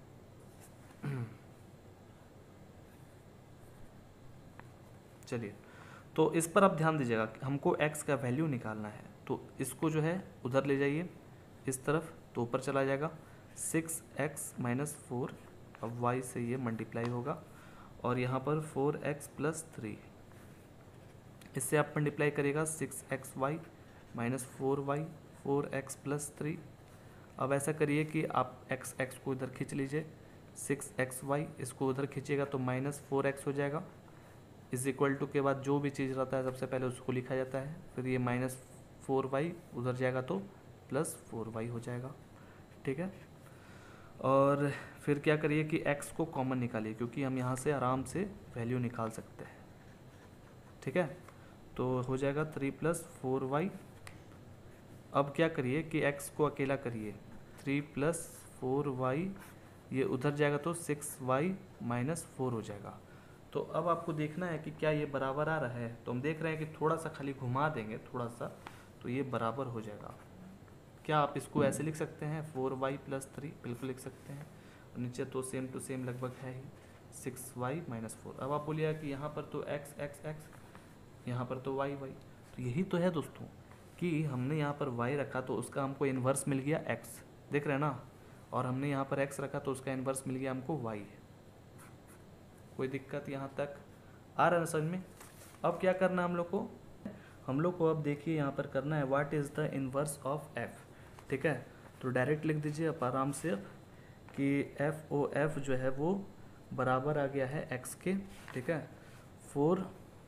चलिए तो इस पर आप ध्यान दीजिएगा, हमको x का वैल्यू निकालना है। तो इसको जो है उधर ले जाइए इस तरफ, तो ऊपर चला जाएगा सिक्स एक्स माइनस फोर, अब y से ये मल्टीप्लाई होगा, और यहाँ पर फोर एक्स प्लस थ्री, इससे आप मल्टीप्लाई करिएगा six x y minus four y, four x plus three. अब ऐसा करिए कि आप x x को इधर खींच लीजिए, सिक्स एक्स वाई इसको उधर खींचिएगा तो माइनस फोर एक्स हो जाएगा, इज इक्वल टू के बाद जो भी चीज़ रहता है सबसे पहले उसको लिखा जाता है, फिर ये माइनस फोर वाई उधर जाएगा तो प्लस फोर वाई हो जाएगा, ठीक है। और फिर क्या करिए कि x को कॉमन निकालिए, क्योंकि हम यहाँ से आराम से वैल्यू निकाल सकते हैं, ठीक है। तो हो जाएगा थ्री प्लस फोर वाई। अब क्या करिए कि x को अकेला करिए, थ्री प्लस फोर वाई, ये उधर जाएगा तो सिक्स वाई माइनस फोर हो जाएगा। तो अब आपको देखना है कि क्या ये बराबर आ रहा है, तो हम देख रहे हैं कि थोड़ा सा खाली घुमा देंगे थोड़ा सा, तो ये बराबर हो जाएगा। क्या आप इसको ऐसे लिख सकते हैं, फोर वाई प्लस थ्री, बिल्कुल लिख सकते हैं, और नीचे तो सेम टू सेम लगभग है ही, सिक्स वाई माइनस फोर। अब आप बोलिए कि यहाँ पर तो x x x, यहाँ पर तो y y, तो यही तो है दोस्तों कि हमने यहाँ पर y रखा तो उसका हमको इन्वर्स मिल गया x, देख रहे हैं ना, और हमने यहाँ पर x रखा तो उसका इन्वर्स मिल गया हमको y। कोई दिक्कत यहाँ तक आ रहा है समझ में। अब क्या करना है हम लोग को, हम लोग को अब देखिए यहाँ पर करना है what is the inverse of f, ठीक है। तो डायरेक्ट लिख दीजिए आप आराम से कि एफ ओ एफ जो है वो बराबर आ गया है एक्स के, ठीक है, for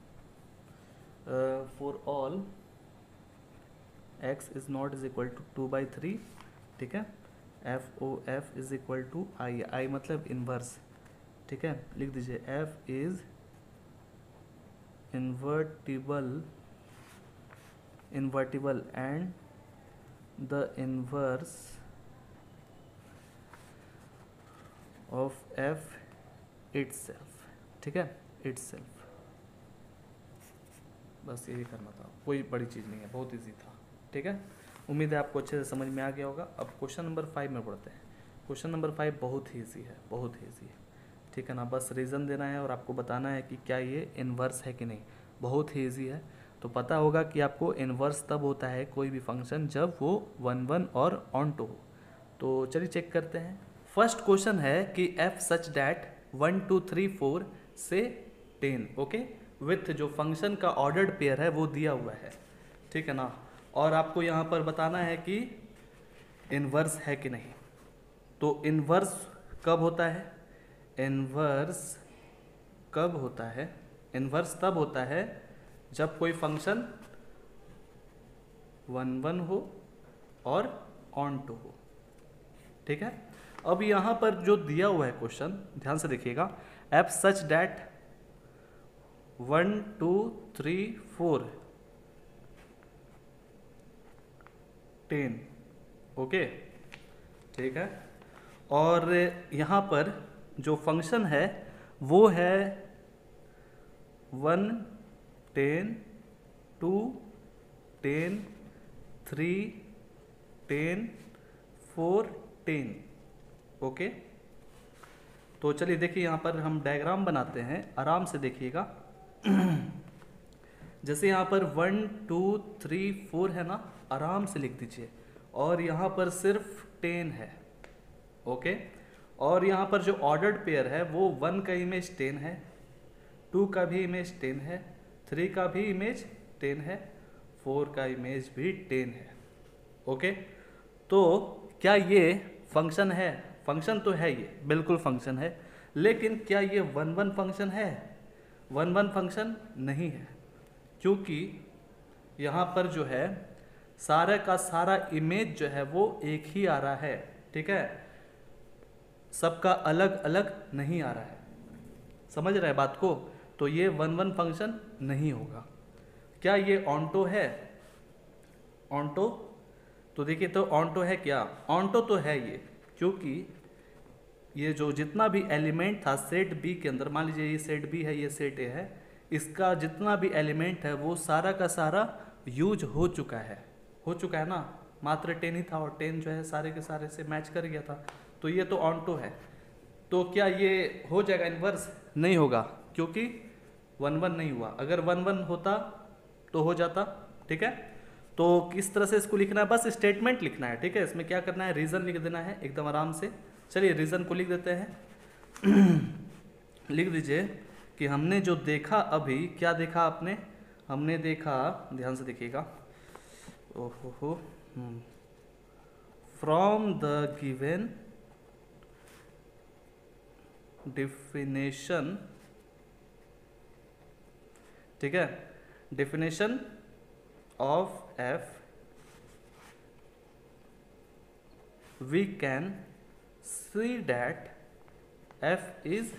for all x is not is equal to two by three, ठीक है, f o f is equal to I, I मतलब इन्वर्स, ठीक है, लिख दीजिए f is invertible invertible and the inverse of f itself, ठीक है, itself. बस यही करना था, कोई बड़ी चीज़ नहीं है, बहुत इजी था, ठीक है। उम्मीद है आपको अच्छे से समझ में आ गया होगा। अब क्वेश्चन नंबर फाइव में पढ़ते हैं। क्वेश्चन नंबर फाइव बहुत ही ईजी है, बहुत ही ईजी है, ठीक है ना। बस रीज़न देना है और आपको बताना है कि क्या ये इन्वर्स है कि नहीं। बहुत ही ईजी है। तो पता होगा कि आपको इन्वर्स तब होता है कोई भी फंक्शन जब वो वन वन और ऑन टू हो। तो चलिए चेक करते हैं। फर्स्ट क्वेश्चन है कि f such that one two three four से टेन, ओके, विथ जो फंक्शन का ऑर्डर्ड पेयर है वो दिया हुआ है, ठीक है ना। और आपको यहाँ पर बताना है कि इन्वर्स है कि नहीं। तो इन्वर्स कब होता है? इन्वर्स कब होता है? इन्वर्स तब होता है जब कोई फंक्शन वन वन हो और ऑन टू हो, ठीक है। अब यहाँ पर जो दिया हुआ है क्वेश्चन, ध्यान से देखिएगा, f such that one two three four ten, okay, ठीक है। और यहाँ पर जो फंक्शन है वो है one ten two ten three ten four ten, okay. तो चलिए देखिए यहाँ पर हम डायग्राम बनाते हैं, आराम से देखिएगा। जैसे यहाँ पर वन टू थ्री फोर है ना, आराम से लिख दीजिए। और यहाँ पर सिर्फ टेन है, ओके। और यहाँ पर जो ऑर्डर्ड पेयर है वो वन का इमेज टेन है, टू का भी इमेज टेन है, थ्री का भी इमेज टेन है, फोर का इमेज भी टेन है, ओके। तो क्या ये फंक्शन है? फंक्शन तो है, ये बिल्कुल फंक्शन है। लेकिन क्या ये वन वन फंक्शन है? वन वन फंक्शन नहीं है, क्योंकि यहाँ पर जो है सारा का सारा इमेज जो है वो एक ही आ रहा है, ठीक है, सबका अलग अलग नहीं आ रहा है। समझ रहे हैं बात को? तो ये वन वन फंक्शन नहीं होगा। क्या ये ऑन्टो है? ऑन्टो तो देखिए, तो ऑन्टो है क्या? ऑन्टो तो है ये, क्योंकि ये जो जितना भी एलिमेंट था सेट बी के अंदर, मान लीजिए ये सेट बी है, ये सेट ए है, इसका जितना भी एलिमेंट है वो सारा का सारा यूज हो चुका है, हो चुका है ना। मात्र टेन ही था और टेन जो है सारे के सारे से मैच कर गया था, तो ये तो ऑन्टो है। तो क्या ये हो जाएगा इन्वर्स? नहीं होगा, क्योंकि वन वन नहीं हुआ। अगर वन वन होता तो हो जाता, ठीक है। तो किस तरह से इसको लिखना है? बस स्टेटमेंट लिखना है, ठीक है। इसमें क्या करना है? रीज़न लिख देना है एकदम आराम से। चलिए रीज़न को लिख देते हैं। लिख दीजिए कि हमने जो देखा अभी, क्या देखा आपने? हमने देखा, ध्यान से देखिएगा, ओहो हो, फ्रॉम द गिवन डेफिनेशन, ठीक है, definition of f we can see that f is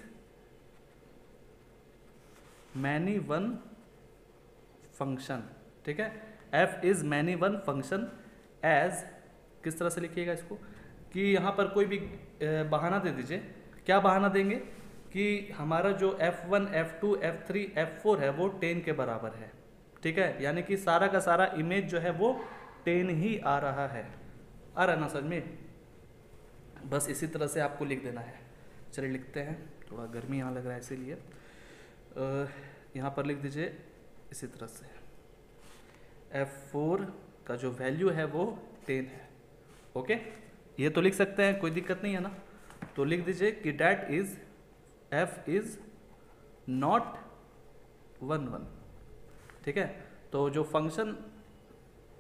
many one function, ठीक है। F is many one function as, किस तरह से लिखिएगा इसको, कि यहाँ पर कोई भी बहाना दे दीजिए। क्या बहाना देंगे? कि हमारा जो f one, f two, f three, f four है वो टेन के बराबर है, ठीक है। यानी कि सारा का सारा इमेज जो है वो टेन ही आ रहा है। आ रहा है ना समझ में? बस इसी तरह से आपको लिख देना है। चलिए लिखते हैं, थोड़ा गर्मी यहाँ लग रहा है इसीलिए। यहाँ पर लिख दीजिए इसी तरह से, एफ फोर का जो वैल्यू है वो टेन है, ओके। ये तो लिख सकते हैं, कोई दिक्कत नहीं है ना। तो लिख दीजिए कि that is f is not one one, ठीक है। तो जो फंक्शन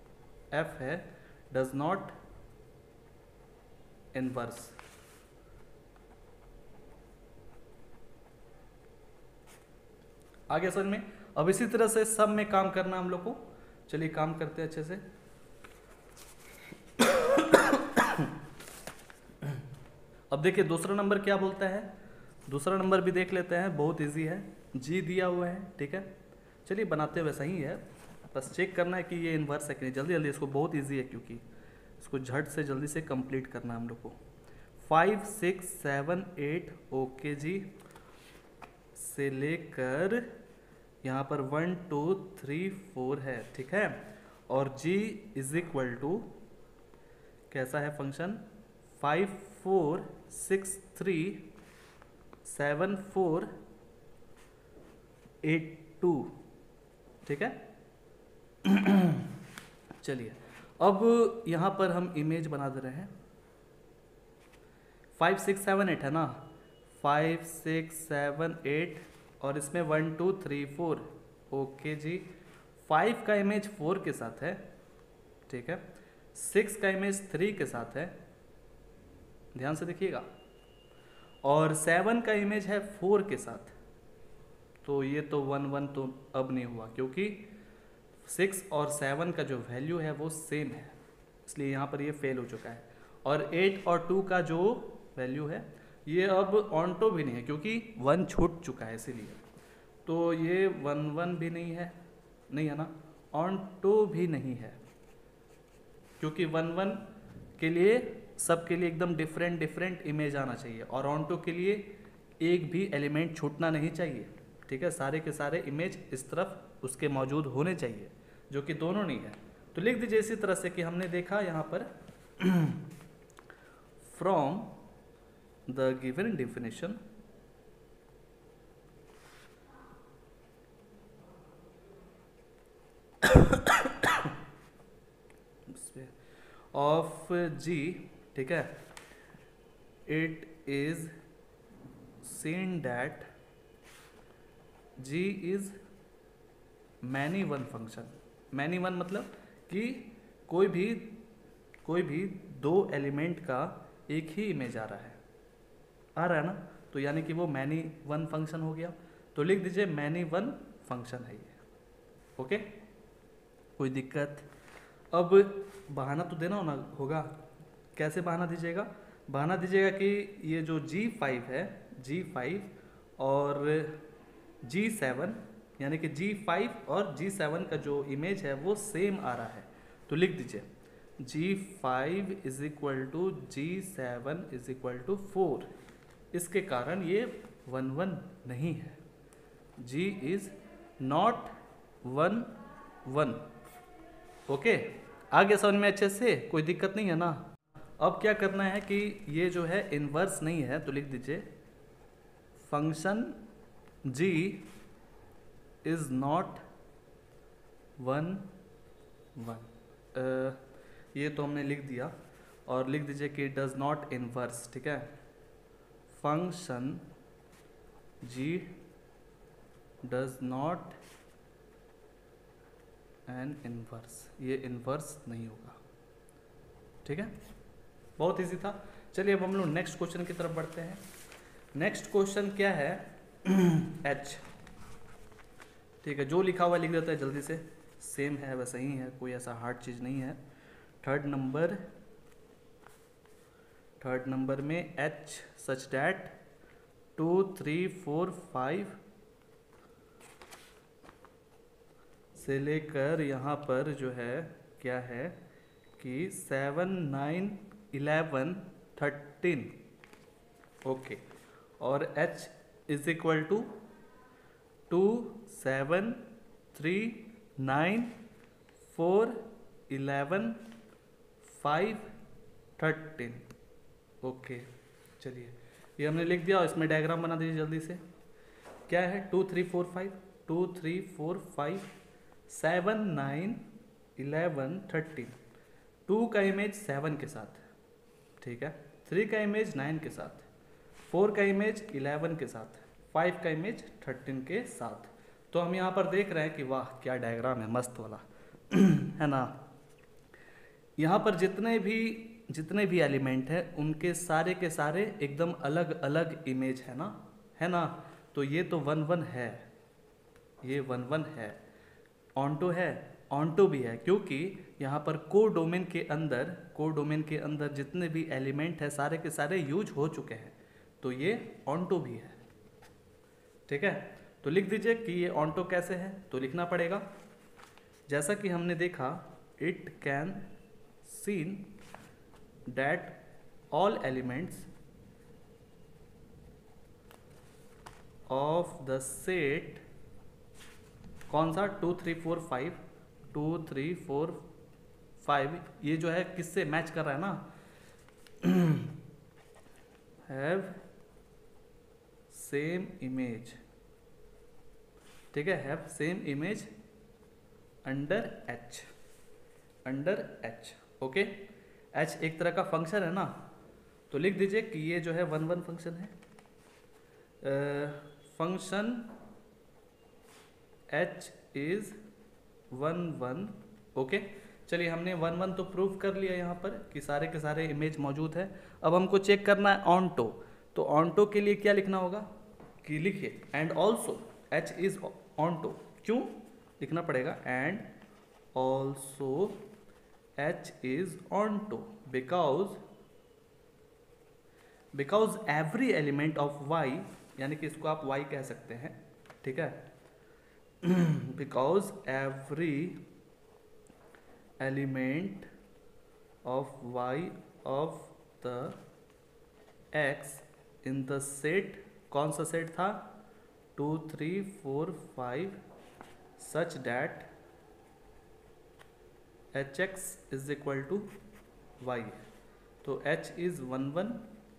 एफ है डज नॉट इनवर्स, आगे समझ में। अब इसी तरह से सब में काम करना हम लोग को। चलिए काम करते हैं अच्छे से। अब देखिए दूसरा नंबर क्या बोलता है, दूसरा नंबर भी देख लेते हैं, बहुत इजी है। जी दिया हुआ है, ठीक है। चलिए बनाते वैसा ही है, बस चेक करना है कि ये इन्वर्स है कि नहीं। जल्दी जल्दी इसको, बहुत इजी है क्योंकि इसको झट से जल्दी से कंप्लीट करना है हम लोग को। Five six seven eight okay जी से लेकर यहाँ पर वन टू थ्री फोर है, ठीक है। और g इज इक्वल टू कैसा है function, five four six three seven four eight two, ठीक है। चलिए अब यहाँ पर हम इमेज बना दे रहे हैं। फाइव सिक्स सेवन एट है ना, फाइव सिक्स सेवन एट और इसमें one two three four, okay जी। फाइव का इमेज फोर के साथ है, ठीक है। सिक्स का इमेज थ्री के साथ है, ध्यान से देखिएगा। और सेवन का इमेज है फोर के साथ। तो ये तो वन वन तो अब नहीं हुआ क्योंकि सिक्स और सेवन का जो वैल्यू है वो सेम है, इसलिए यहाँ पर ये फेल हो चुका है। और एट और टू का जो वैल्यू है ये अब ऑन टू भी नहीं है क्योंकि वन छूट चुका है, इसीलिए। तो ये वन वन भी नहीं है, नहीं है ना, ऑन टू भी नहीं है क्योंकि वन वन के लिए सबके लिए एकदम डिफरेंट डिफरेंट इमेज आना चाहिए और ऑन टू के लिए एक भी एलिमेंट छूटना नहीं चाहिए, ठीक है। सारे के सारे इमेज इस तरफ उसके मौजूद होने चाहिए, जो कि दोनों नहीं है। तो लिख दीजिए इसी तरह से कि हमने देखा यहाँ पर from the given definition of g, ठीक है, it is seen that g is many one function. Many one मतलब कि कोई भी कोई भी दो एलिमेंट का एक ही इमेज आ रहा है, आ रहा है ना, तो यानी कि वो मैनी वन फंक्शन हो गया। तो लिख दीजिए मैनी वन फंक्शन है ये, ओके। कोई दिक्कत? अब बहाना तो देना होना होगा, कैसे बहाना दीजिएगा? बहाना दीजिएगा कि ये जो जी फाइव है, जी फाइव और जी सेवन, यानी कि जी फाइव और जी सेवन का जो इमेज है वो सेम आ रहा है। तो लिख दीजिए g five is equal to g seven is equal to four. इसके कारण ये वन वन नहीं है, g is not one one, okay. आगे समझ में अच्छे से, कोई दिक्कत नहीं है ना। अब क्या करना है कि ये जो है इन्वर्स नहीं है, तो लिख दीजिए function g is not one one. ये तो हमने लिख दिया, और लिख दीजिए कि डज नॉट इन्वर्स, ठीक है। Function g does not an inverse, ये इन्वर्स नहीं होगा, ठीक है। बहुत इजी था। चलिए अब हम लोग नेक्स्ट क्वेश्चन की तरफ बढ़ते हैं। नेक्स्ट क्वेश्चन क्या है, h, ठीक है। जो लिखा हुआ लिख देता है जल्दी से, सेम है वैसा ही है, कोई ऐसा हार्ड चीज़ नहीं है। थर्ड नंबर थर्ड नंबर में h such that two three four five से लेकर यहाँ पर जो है क्या है कि seven nine eleven thirteen, okay. और h is equal to two seven three nine four eleven five thirteen, okay. चलिए ये हमने लिख दिया, और इसमें डायग्राम बना दीजिए जल्दी से। क्या है, two three four five, two three four five seven nine eleven thirteen. Two का इमेज सेवन के साथ, ठीक है। थ्री का इमेज नाइन के साथ, फोर का इमेज इलेवन के साथ, फाइव का इमेज थर्टीन के साथ। तो हम यहाँ पर देख रहे हैं कि वाह क्या डायग्राम है, मस्त वाला है ना। यहाँ पर जितने भी जितने भी एलिमेंट हैं उनके सारे के सारे एकदम अलग अलग इमेज है ना, है ना। तो ये तो वन वन है, ये वन वन है। ऑन्टो है, ऑन्टो भी है, क्योंकि यहाँ पर को डोमेन के अंदर को डोमेन के अंदर जितने भी एलिमेंट है सारे के सारे यूज हो चुके हैं, तो ये ऑन्टो भी है। ठीक है, तो लिख दीजिए कि ये ऑन्टो कैसे है। तो लिखना पड़ेगा, जैसा कि हमने देखा, it can seen that all elements of the set, कौन सा, two three four five, two three four five, ये जो है किससे मैच कर रहा है ना, हैव सेम इमेज। ठीक है, have same image under h, under h. Okay, h एक तरह का फंक्शन है ना, तो लिख दीजिए कि ये जो है वन वन फंक्शन है। Function h is one one. Okay, चलिए हमने वन वन तो प्रूव कर लिया यहाँ पर कि सारे के सारे इमेज मौजूद है। अब हमको चेक करना है ऑन्टो, तो ऑन्टो के लिए क्या लिखना होगा कि लिखिए and also h is onto. क्यों लिखना पड़ेगा and also h is onto, because because every element of y, यानी कि इसको आप वाई कह सकते हैं। ठीक है, because every element of y of the x in the set, कौन सा सेट था, two three four five, such that h x is equal to y. तो h is one one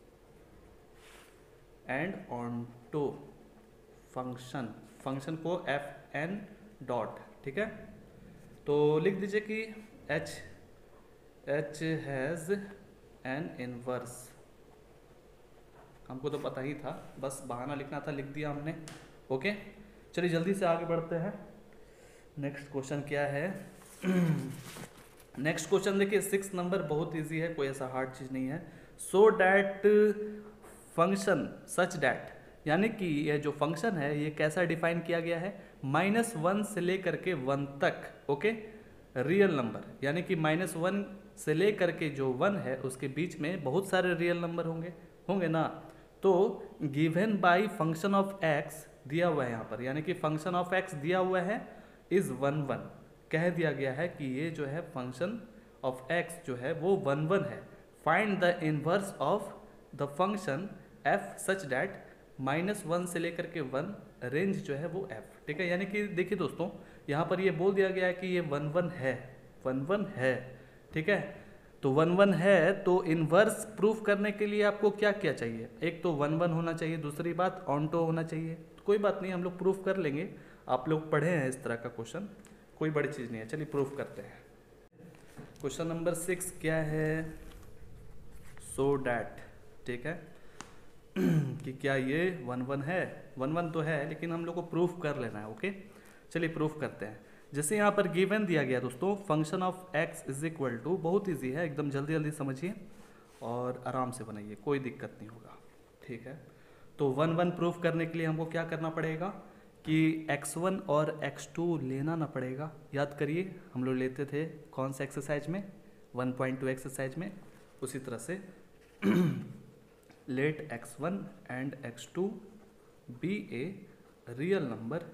and onto function, फंक्शन को f n dot. ठीक है, तो लिख दीजिए कि h h has an inverse, हमको तो पता ही था, बस बहाना लिखना था, लिख दिया हमने। ओके, चलिए जल्दी से आगे बढ़ते हैं। नेक्स्ट क्वेश्चन क्या है, नेक्स्ट क्वेश्चन देखिए सिक्स नंबर, बहुत इजी है, कोई ऐसा हार्ड चीज नहीं है। So that function such that, यानी कि ये जो फंक्शन है ये कैसा डिफाइन किया गया है, माइनस वन से लेकर के वन तक। ओके, रियल नंबर, यानी कि माइनस वन से लेकर के जो वन है उसके बीच में बहुत सारे रियल नंबर होंगे होंगे ना। तो given by function of x दिया हुआ है यहाँ पर, यानी कि फंक्शन ऑफ एक्स दिया हुआ है इज वन वन, कह दिया गया है कि ये जो है फंक्शन ऑफ एक्स जो है वो वन वन है। Find the inverse of the function F such that, minus one से लेकर के वन, रेंज जो है वो एफ। ठीक है, यानी कि देखिए दोस्तों, यहाँ पर ये बोल दिया गया है कि ये वन वन है, वन वन है। ठीक है, तो वन वन है, तो इनवर्स प्रूफ करने के लिए आपको क्या क्या चाहिए, एक तो वन वन होना चाहिए, दूसरी बात ऑन्टो होना चाहिए। तो कोई बात नहीं, हम लोग प्रूफ कर लेंगे, आप लोग पढ़े हैं इस तरह का क्वेश्चन, कोई बड़ी चीज़ नहीं है। चलिए प्रूफ करते हैं। क्वेश्चन नंबर सिक्स क्या है, सो डैट। ठीक है, कि क्या ये वन वन है, वन वन तो है लेकिन हम लोग को प्रूफ कर लेना है। ओके, चलिए प्रूफ करते हैं। जैसे यहाँ पर गिवन दिया गया दोस्तों, function of x is equal to, बहुत इजी है एकदम, जल्दी जल्दी समझिए और आराम से बनाइए, कोई दिक्कत नहीं होगा। ठीक है, तो वन वन प्रूफ करने के लिए हमको क्या करना पड़ेगा कि एक्स वन और एक्स टू लेना ना पड़ेगा। याद करिए हम लोग लेते थे कौन सा एक्सरसाइज में, वन पॉइंट टू एक्सरसाइज में, उसी तरह से let x one and x two be a real number.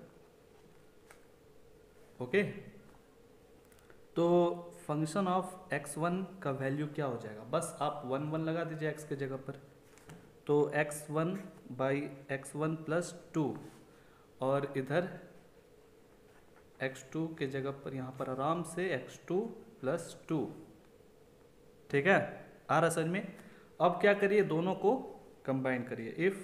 Okay, तो फंक्शन ऑफ एक्स वन का वैल्यू क्या हो जाएगा, बस आप वन वन लगा दीजिए एक्स के जगह पर, तो x one by x one plus two, और इधर एक्स टू के जगह पर यहाँ पर आराम से एक्स टू प्लस टू। ठीक है, आ रहा समझ में। अब क्या करिए, दोनों को कंबाइन करिए। If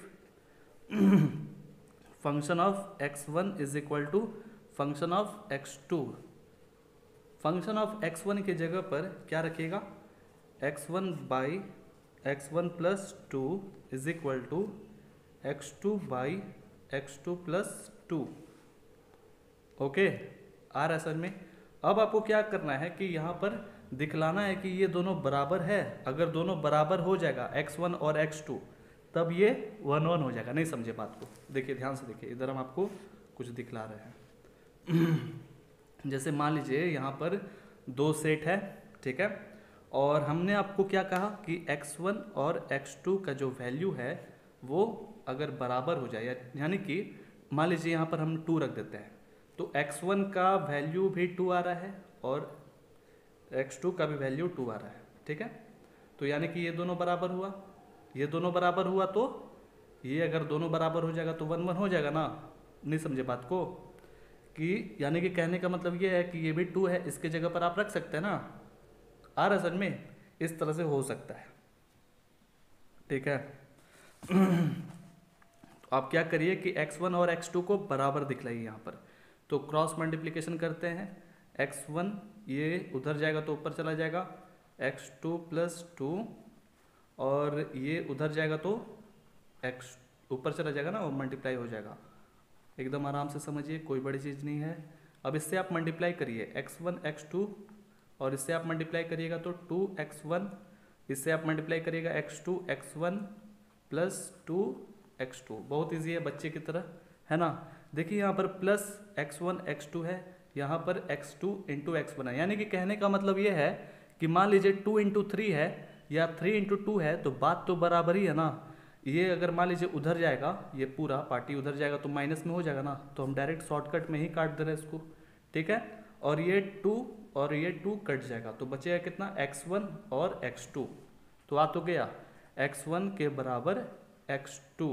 function of x one is equal to function of x two, function of x one के जगह पर क्या रखिएगा, x one by x one plus two is equal to x two by x two plus two. Okay, आ रहा है समझ में। अब आपको क्या करना है कि यहाँ पर दिखलाना है कि ये दोनों बराबर है। अगर दोनों बराबर हो जाएगा एक्स वन और एक्स टू, तब ये वन वन हो जाएगा। नहीं समझे बात को, देखिए ध्यान से देखिए, इधर हम आपको कुछ दिखला रहे हैं। जैसे मान लीजिए यहाँ पर दो सेट है, ठीक है, और हमने आपको क्या कहा कि एक्स वन और एक्स टू का जो वैल्यू है वो अगर बराबर हो जाए, यानी कि मान लीजिए यहाँ पर हम टू रख देते हैं, तो एक्स वन का वैल्यू भी टू आ रहा है और एक्स टू का भी वैल्यू टू आ रहा है, ठीक है। तो यानी कि ये दोनों बराबर हुआ, ये दोनों बराबर हुआ, तो ये अगर दोनों बराबर हो जाएगा तो वन वन हो जाएगा ना। नहीं समझे बात को? कि यानी कि कहने का मतलब ये है कि ये भी टू है, इसके जगह पर आप रख सकते हैं ना। आ रहा है समझ में? इस तरह से हो सकता है, ठीक है। आप क्या करिए कि एक्स वन और एक्स टू को बराबर दिखलाइए यहाँ पर। तो क्रॉस मल्टीप्लिकेशन करते हैं, एक्स वन ये उधर जाएगा तो ऊपर चला जाएगा, एक्स टू प्लस टू, और ये उधर जाएगा तो एक्स ऊपर चला जाएगा ना और मल्टीप्लाई हो जाएगा। एकदम आराम से समझिए, कोई बड़ी चीज़ नहीं है। अब इससे आप मल्टीप्लाई करिए एक्स वन एक्स टू, और इससे आप मल्टीप्लाई करिएगा तो टू एक्स वन, इससे आप मल्टीप्लाई करिएगा x two x one plus two x two. बहुत ईजी है, बच्चे की तरह, है ना। देखिए यहाँ पर plus x one x two है, यहाँ पर एक्स टू इंटू एक्स बना, यानी कि कहने का मतलब ये है कि मान लीजिए टू इंटू थ्री है या थ्री इंटू टू है, तो बात तो बराबर ही है ना। ये अगर मान लीजिए उधर जाएगा, ये पूरा पार्टी उधर जाएगा तो माइनस में हो जाएगा ना, तो हम डायरेक्ट शॉर्टकट में ही काट दे रहे हैं इसको, ठीक है। और ये टू और ये टू कट जाएगा तो बचेगा कितना, एक्स वन और एक्स टू। तो आ तो गया एक्स वन के बराबर एक्स टू,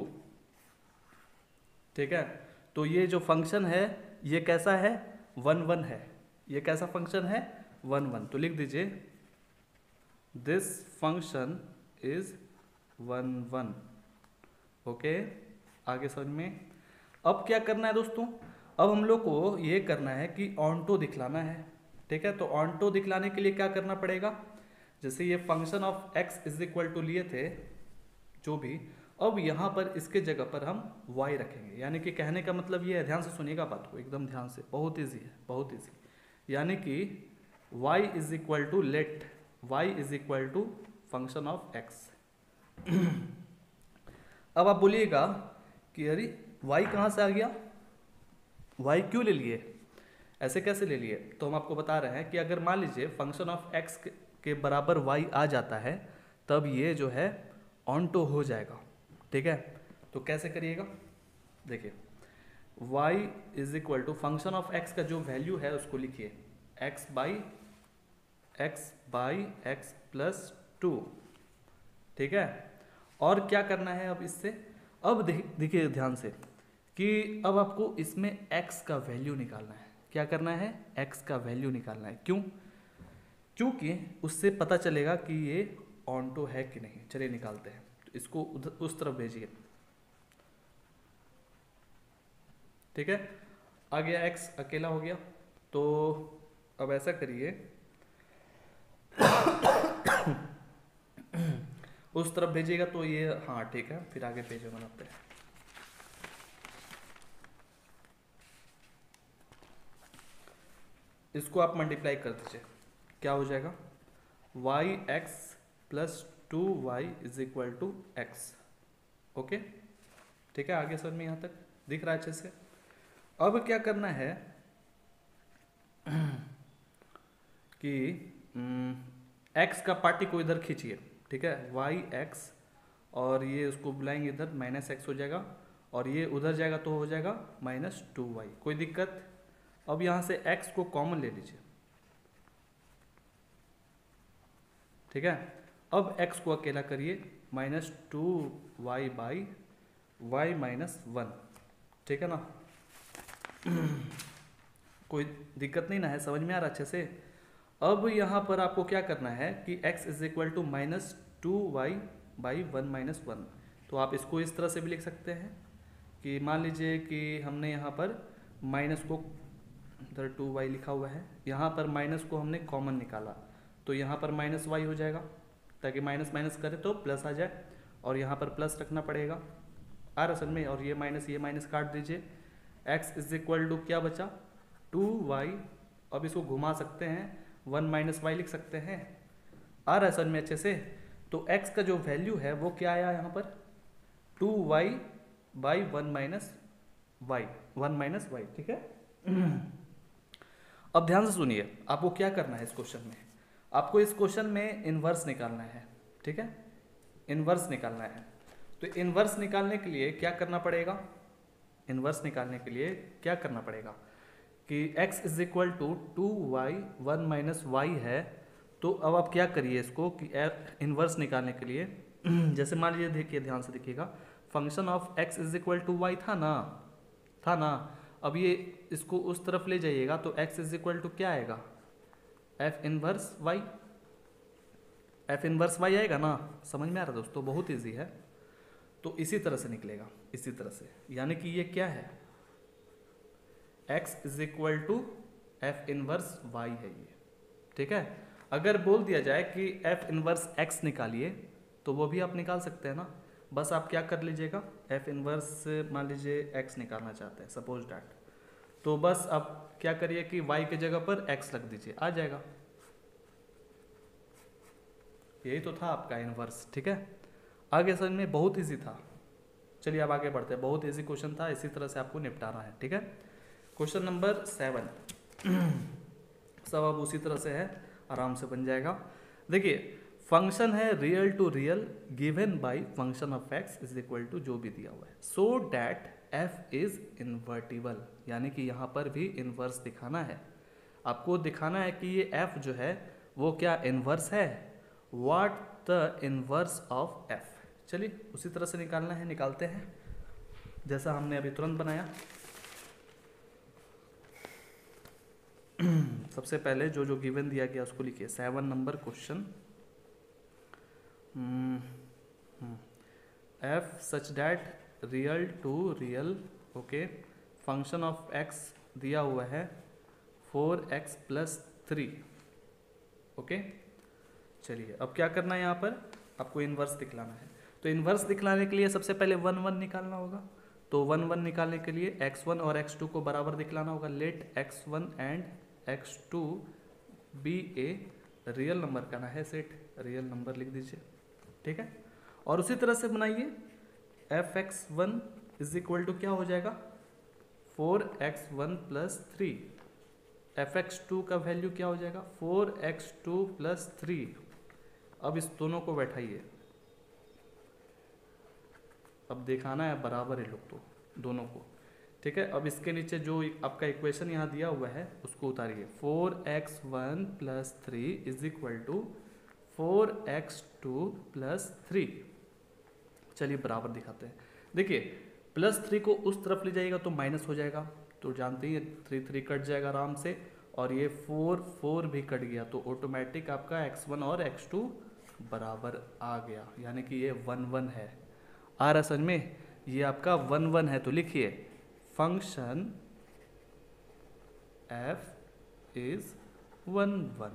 ठीक है। तो ये जो फंक्शन है ये कैसा है, वन वन है। ये कैसा फंक्शन है, वन वन। तो लिख दीजिए this function is one one. Okay, आगे समझ में। अब क्या करना है दोस्तों, अब हम लोग को ये करना है कि ऑनटो दिखलाना है, ठीक है। तो ऑनटो दिखलाने के लिए क्या करना पड़ेगा, जैसे ये function of x is equal to लिए थे जो भी, अब यहाँ पर इसके जगह पर हम y रखेंगे। यानी कि कहने का मतलब ये है, ध्यान से सुनिएगा बात को एकदम ध्यान से, बहुत ईजी है, बहुत ईजी। यानी कि y is equal to let y is equal to function of x। अब आप बोलिएगा कि अरे y कहाँ से आ गया, y क्यों ले लिए, ऐसे कैसे ले लिए। तो हम आपको बता रहे हैं कि अगर मान लीजिए फंक्शन ऑफ x के बराबर y आ जाता है, तब ये जो है ऑनटो हो जाएगा, ठीक है। तो कैसे करिएगा, देखिए y is equal to function of x का जो वैल्यू है उसको लिखिए x by x by x plus two, ठीक है। और क्या करना है अब इससे, अब देखिए ध्यान से कि अब आपको इसमें x का वैल्यू निकालना है। क्या करना है, x का वैल्यू निकालना है। क्यों, क्योंकि उससे पता चलेगा कि ये ऑनटो है कि नहीं। चलिए निकालते हैं, तो इसको उधर उस तरफ भेजिए, ठीक है। आ गया x अकेला हो गया। तो अब ऐसा करिए उस तरफ भेजिएगा तो ये, हाँ ठीक है, फिर आगे पेज बनाते हैं। इसको आप मल्टीप्लाई कर दीजिए, क्या हो जाएगा, y x plus two y is equal to x. Okay, ठीक है, आगे समझ में यहाँ तक दिख रहा है अच्छे से। अब क्या करना है कि एक्स का पार्टी को इधर खींचिए, ठीक है, वाई एक्स, और ये उसको बुलाएंगे इधर, माइनस एक्स हो जाएगा, और ये उधर जाएगा तो हो जाएगा माइनस टू वाई। कोई दिक्कत। अब यहाँ से x को कॉमन ले लीजिए, ठीक है। अब x को अकेला करिए, minus two y by y minus one, ठीक है ना। कोई दिक्कत नहीं ना है, समझ में आ रहा अच्छे से। अब यहाँ पर आपको क्या करना है कि x is equal to minus two y by one minus one. तो आप इसको इस तरह से भी लिख सकते हैं कि मान लीजिए कि हमने यहाँ पर माइनस को, इधर टू वाई लिखा हुआ है, यहाँ पर माइनस को हमने कॉमन निकाला, तो यहाँ पर माइनस वाई हो जाएगा, ताकि माइनस माइनस करे तो प्लस आ जाए, और यहाँ पर प्लस रखना पड़ेगा। आ रहा समझ में। और ये माइनस ये माइनस काट दीजिए, x इज इक्वल टू क्या बचा, टू वाई। अब इसको घुमा सकते हैं, वन माइनस वाई लिख सकते हैं। आ रहा है समझ में अच्छे से। तो x का जो वैल्यू है वो क्या आया यहाँ पर, two y by one minus y, one minus y, ठीक है। अब ध्यान से सुनिए, आपको क्या करना है इस क्वेश्चन में, आपको इस क्वेश्चन में इन्वर्स निकालना है, ठीक है, इन्वर्स निकालना है। तो इन्वर्स निकालने के लिए क्या करना पड़ेगा, इन्वर्स निकालने के लिए क्या करना पड़ेगा कि x is equal to two y one minus y है। तो अब आप क्या करिए इसको कि इन्वर्स निकालने के लिए जैसे मान लीजिए, देखिए ध्यान से देखिएगा, function of x is equal to y था ना, था ना। अब ये इसको उस तरफ ले जाइएगा तो x इज इक्वल टू क्या आएगा, f inverse y, f inverse y आएगा ना। समझ में आ रहा है दोस्तों, बहुत इजी है। तो इसी तरह से निकलेगा, इसी तरह से, यानी कि ये क्या है, x is equal to f inverse y है ये, ठीक है। अगर बोल दिया जाए कि f इनवर्स x निकालिए तो वो भी आप निकाल सकते हैं ना। बस आप क्या कर लीजिएगा, f इनवर्स मान लीजिए x निकालना चाहते हैं सपोज डैट, तो बस आप क्या करिए कि y के जगह पर x रख दीजिए, आ जाएगा। यही तो था आपका इनवर्स, ठीक है। आगे समझ में, बहुत इजी था। चलिए अब आगे बढ़ते हैं, बहुत इजी क्वेश्चन था, इसी तरह से आपको निपटाना है, ठीक है। क्वेश्चन नंबर सेवन सब अब उसी तरह से है, आराम से बन जाएगा। देखिए फंक्शन है real to real given by function of x is equal to जो भी दिया हुआ है, so that f is invertible, यानी कि यहाँ पर भी इन्वर्स दिखाना है। आपको दिखाना है कि ये एफ जो है वो क्या इन्वर्स है, what the inverse of f. चलिए उसी तरह से निकालना है, निकालते हैं जैसा हमने अभी तुरंत बनाया। सबसे पहले जो जो गिवन दिया गया उसको लिखिए, seven number question, f such that real to real, okay, function of x दिया हुआ है four x plus three, okay. चलिए अब क्या करना है, यहाँ पर आपको इन्वर्स दिखलाना है। तो इन्वर्स दिखलाने के लिए सबसे पहले वन वन निकालना होगा। तो वन वन निकालने के लिए एक्स वन और एक्स टू को बराबर दिखलाना होगा। Let x one and x two be a real number का ना है सेट, रियल नंबर लिख दीजिए, ठीक है। और उसी तरह से बनाइए, f x one is equal to क्या हो जाएगा, four x one plus three. F x two का वैल्यू क्या हो जाएगा, four x two plus three. अब इस दोनों को बैठाइए, अब दिखाना है बराबर है लोग तो दोनों को, ठीक है। अब इसके नीचे जो आपका इक्वेशन यहाँ दिया हुआ है उसको उतारिए, four x one plus three is equal to four x two plus three. चलिए बराबर दिखाते हैं। देखिए प्लस थ्री को उस तरफ ले जाइएगा तो माइनस हो जाएगा, तो जानते ही थ्री थ्री कट जाएगा आराम से, और ये फोर फोर भी कट गया, तो ऑटोमेटिक आपका एक्स वन और एक्स टू बराबर आ गया, यानी कि ये वन वन है। आ रहा समझ में, ये आपका वन वन है। तो लिखिए function f is one one.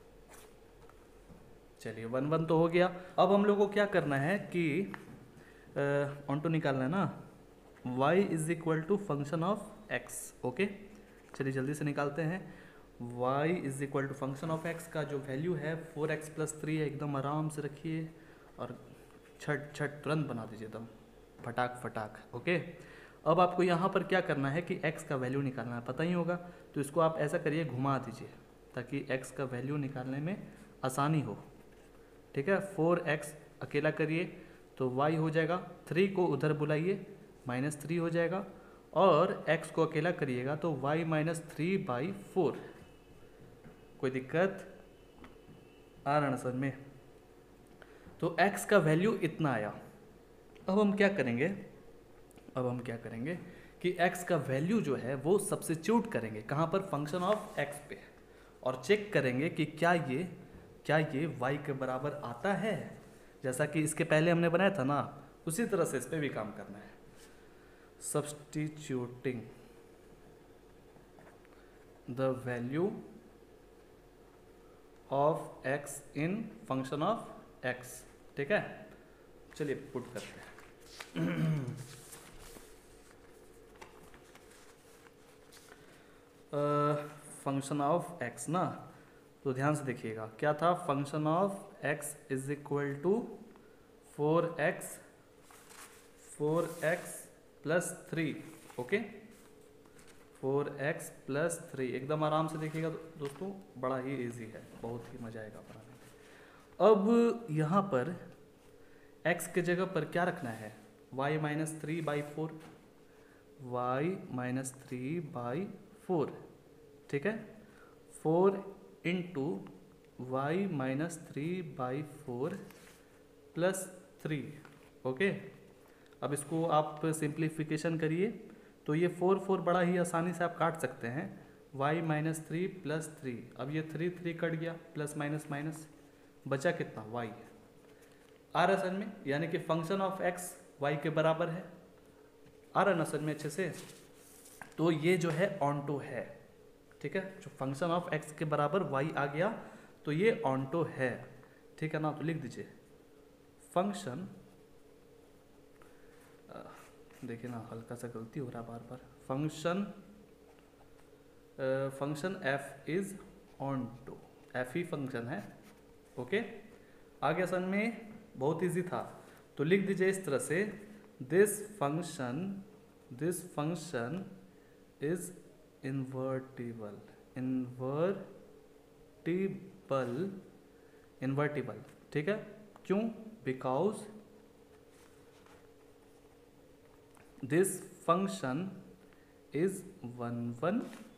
चलिए वन वन तो हो गया। अब हम लोग को क्या करना है कि ऑन टू निकालना है ना, y is equal to function of x, okay. चलिए जल्दी से निकालते हैं। y is equal to function of x का जो वैल्यू है फोर एक्स प्लस थ्री है, एकदम आराम से रखिए और छट छट तुरंत बना दीजिए एकदम फटाक फटाक, ओके। अब आपको यहाँ पर क्या करना है कि x का वैल्यू निकालना है, पता ही होगा। तो इसको आप ऐसा करिए, घुमा दीजिए ताकि x का वैल्यू निकालने में आसानी हो, ठीक है। फोर एक्स अकेला करिए तो y हो जाएगा, थ्री को उधर बुलाइए माइनस थ्री हो जाएगा, और x को अकेला करिएगा तो y minus three by four. कोई दिक्कत आ रहा ना समझ में। तो x का वैल्यू इतना आया। अब हम क्या करेंगे, अब हम क्या करेंगे कि x का वैल्यू जो है वो सब्स्टिट्यूट करेंगे कहाँ पर, फंक्शन ऑफ x पे, और चेक करेंगे कि क्या ये क्या ये y के बराबर आता है, जैसा कि इसके पहले हमने बनाया था ना, उसी तरह से इस पर भी काम करना है। Substituting the value of x in function of x, ठीक है। चलिए पुट करते हैं। फंक्शन ऑफ x ना, तो ध्यान से देखिएगा क्या था, function of x is equal to four x four x plus three, okay. Four x plus three, एकदम आराम से देखिएगा दोस्तों, बड़ा ही इजी है, बहुत ही मजा आएगा बनाने में। अब यहाँ पर x के जगह पर क्या रखना है, y minus three by four, y minus three by four, ठीक है, four into y minus three by four plus three, okay. अब इसको आप सिंप्लीफिकेशन करिए तो ये फोर फोर बड़ा ही आसानी से आप काट सकते हैं, y minus three plus three, अब ये थ्री थ्री कट गया, प्लस माइनस माइनस बचा कितना y, आ रहा समझ में, यानी कि फंक्शन ऑफ x y के बराबर है, आ रहा ना समझ में अच्छे से। तो ये जो है ऑनटो है, ठीक है, जो फंक्शन ऑफ x के बराबर y आ गया तो ये ऑनटो है, ठीक है ना। तो लिख दीजिए फंक्शन, देखिए ना हल्का सा गलती हो रहा है बार बार, function function f is onto, f ही फंक्शन है, ओके। आगे समझ में, बहुत इजी था। तो लिख दीजिए इस तरह से, this function this function is invertible, invertible invertible, ठीक है, क्यों, because this function is one one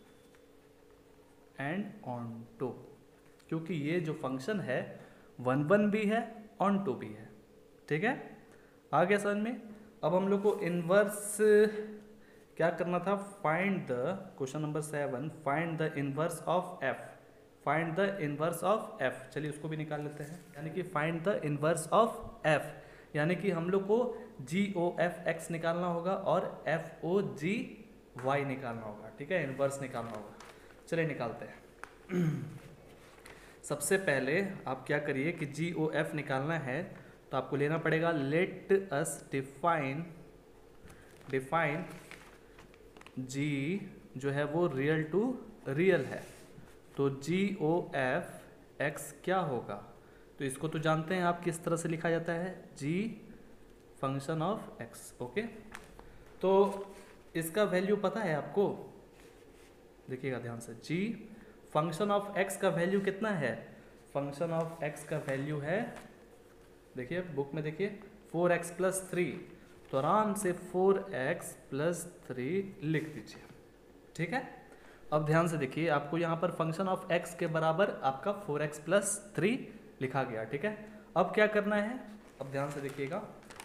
and onto, क्योंकि ये जो फंक्शन है वन वन भी है ऑनटो भी है, ठीक है। आगे समझ में। अब हम लोग को इनवर्स क्या करना था, find the, question number seven, find the inverse of f, find the inverse of f, चलिए उसको भी निकाल लेते हैं, यानी कि find the inverse of f, यानी कि हम लोग को जी ओ एफ एक्स निकालना होगा और एफ ओ जी वाई निकालना होगा, ठीक है, इनवर्स निकालना होगा। चलिए निकालते हैं। सबसे पहले आप क्या करिए कि जी ओ एफ निकालना है तो आपको लेना पड़ेगा, let us define define g जो है वो रियल टू रियल है, तो जी ओ एफ एक्स क्या होगा, तो इसको तो जानते हैं आप किस तरह से लिखा जाता है, g function of x, okay. तो इसका वैल्यू पता है आपको, देखिएगा ध्यान से, जी फंक्शन ऑफ एक्स का वैल्यू कितना है, फंक्शन ऑफ एक्स का वैल्यू है, देखिए बुक में देखिए, फोर एक्स प्लस थ्री, तो आराम से फोर एक्स प्लस थ्री लिख दीजिए, ठीक है। अब ध्यान से देखिए, आपको यहाँ पर फंक्शन ऑफ एक्स के बराबर आपका फोर एक्स प्लस थ्री लिखा गया, ठीक है। अब क्या करना है, अब ध्यान से देखिएगा,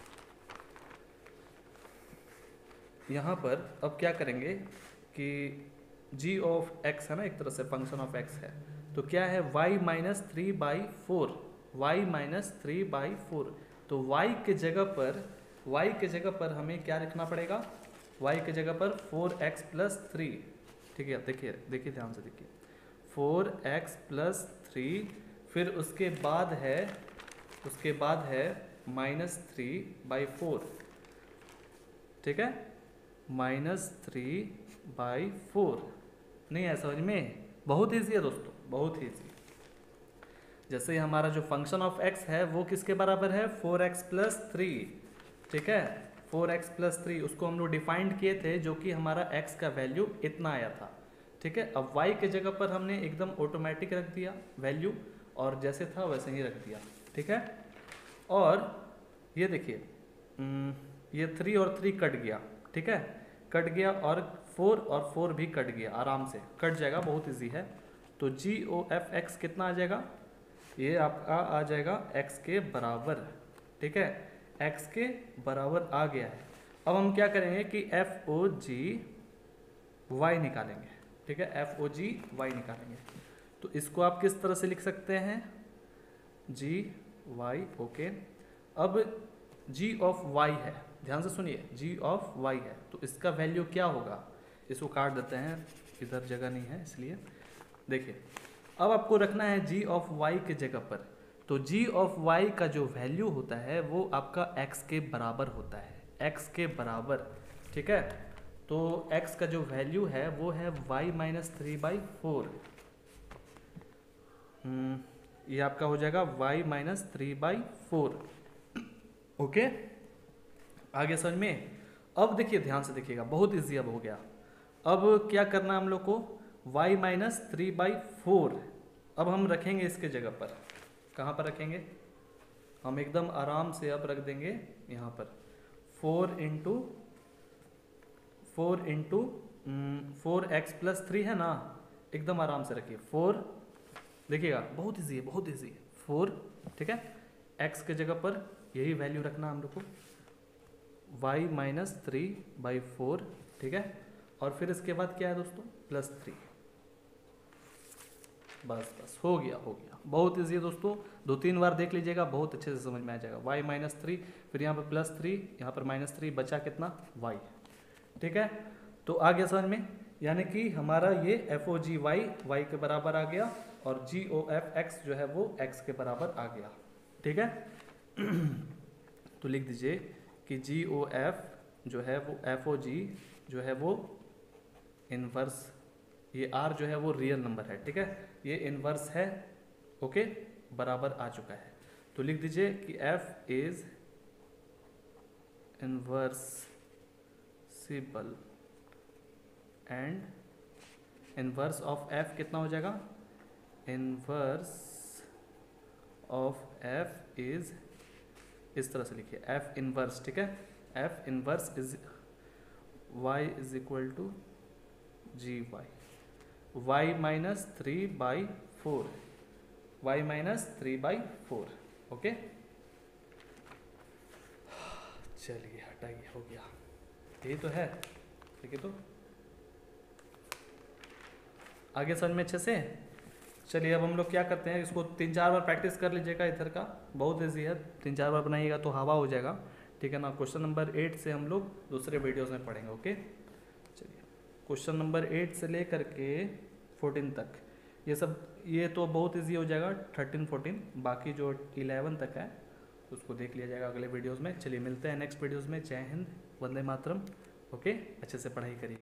यहाँ पर अब क्या करेंगे कि जी ऑफ एक्स है ना, एक तरह से फंक्शन ऑफ एक्स है, तो क्या है, y minus three by four, y minus three by four, तो वाई के जगह पर वाई के जगह पर हमें क्या लिखना पड़ेगा, वाई के जगह पर फोर एक्स प्लस थ्री, ठीक है, देखिए देखिए ध्यान से देखिए, फोर एक्स प्लस थ्री, फिर उसके बाद है उसके बाद है माइनस थ्री बाई फोर, ठीक है, माइनस थ्री बाई फोर, नहीं है समझ में, बहुत ईजी है दोस्तों, बहुत ही ईजी। जैसे हमारा जो फंक्शन ऑफ एक्स है वो किसके बराबर है, फोर एक्स प्लस थ्री, ठीक है, फोर एक्स प्लस थ्री, उसको हम लोग डिफाइंड किए थे, जो कि हमारा x का वैल्यू इतना आया था, ठीक है। अब y के जगह पर हमने एकदम ऑटोमेटिक रख दिया वैल्यू, और जैसे था वैसे ही रख दिया, ठीक है। और ये देखिए, ये थ्री और थ्री कट गया, ठीक है, कट गया, और फोर और फोर भी कट गया, आराम से कट जाएगा, बहुत इजी है। तो जी ओ एफ एक्स कितना आ जाएगा, ये आपका आ जाएगा x के बराबर, ठीक है, x के बराबर आ गया है। अब हम क्या करेंगे कि एफ ओ जी वाई निकालेंगे, ठीक है, एफ ओ जी वाई निकालेंगे। तो इसको आप किस तरह से लिख सकते हैं, जी वाई, ओके। अब जी ऑफ वाई है, ध्यान से सुनिए, जी ऑफ वाई है, तो इसका वैल्यू क्या होगा, इसको काट देते हैं, इधर जगह नहीं है इसलिए, देखिए अब आपको रखना है जी ऑफ वाई के जगह पर, तो जी ऑफ वाई का जो वैल्यू होता है वो आपका x के बराबर होता है, x के बराबर, ठीक है। तो x का जो वैल्यू है वो है y minus three by four, ये आपका हो जाएगा y minus three by four, okay. आगे समझ में। अब देखिए ध्यान से देखिएगा, बहुत ईजी अब हो गया। अब क्या करना है हम लोग को, y minus three by four अब हम रखेंगे इसके जगह पर। कहाँ पर रखेंगे, हम एकदम आराम से अब रख देंगे यहाँ पर। Four into four into four x plus three है ना, एकदम आराम से रखिए। फोर, देखिएगा बहुत इजी है, बहुत इजी है। फोर, ठीक है, एक्स के जगह पर यही वैल्यू रखना हम लोग को, y minus three by four, ठीक है। और फिर इसके बाद क्या है दोस्तों, प्लस थ्री। बस बस हो गया, हो गया, बहुत ईजी है दोस्तों। दो तीन बार देख लीजिएगा, बहुत अच्छे से समझ में आ जाएगा। y माइनस थ्री, फिर यहाँ पर प्लस थ्री, यहाँ पर माइनस थ्री, बचा कितना y, ठीक है। तो आ गया समझ में, यानी कि हमारा ये एफ ओ जी वाई वाई के बराबर आ गया और जी ओ एफ एक्स जो है वो x के बराबर आ गया, ठीक है। तो लिख दीजिए कि जी ओ एफ जो है वो एफ ओ जी जो है वो इनवर्स, ये r जो है वो रियल नंबर है, ठीक है, ये इनवर्स है, ओके, बराबर आ चुका है। तो लिख दीजिए कि f is inversible and inverse of f कितना हो जाएगा, इनवर्स ऑफ f इज, इस तरह से लिखिए f इनवर्स, ठीक है, f inverse is y is equal to g y, y minus three by four, y minus three by four, okay. चलिए हटाइए, हो गया, यही तो है, ठीक है। तो आगे समझ में अच्छे से। चलिए अब हम लोग क्या करते हैं, इसको तीन चार बार प्रैक्टिस कर लीजिएगा, इधर का बहुत ईजी है, तीन चार बार बनाइएगा तो हवा हो जाएगा, ठीक है ना। क्वेश्चन नंबर एट से हम लोग दूसरे वीडियोस में पढ़ेंगे, ओके। चलिए क्वेश्चन नंबर एट से लेकर के फोर्टीन तक ये सब, ये तो बहुत इजी हो जाएगा, थर्टीन फोर्टीन, बाकी जो इलेवन तक है उसको देख लिया जाएगा अगले वीडियोस में। चलिए मिलते हैं नेक्स्ट वीडियोस में। जय हिंद, वंदे मातरम, ओके। अच्छे से पढ़ाई करिए।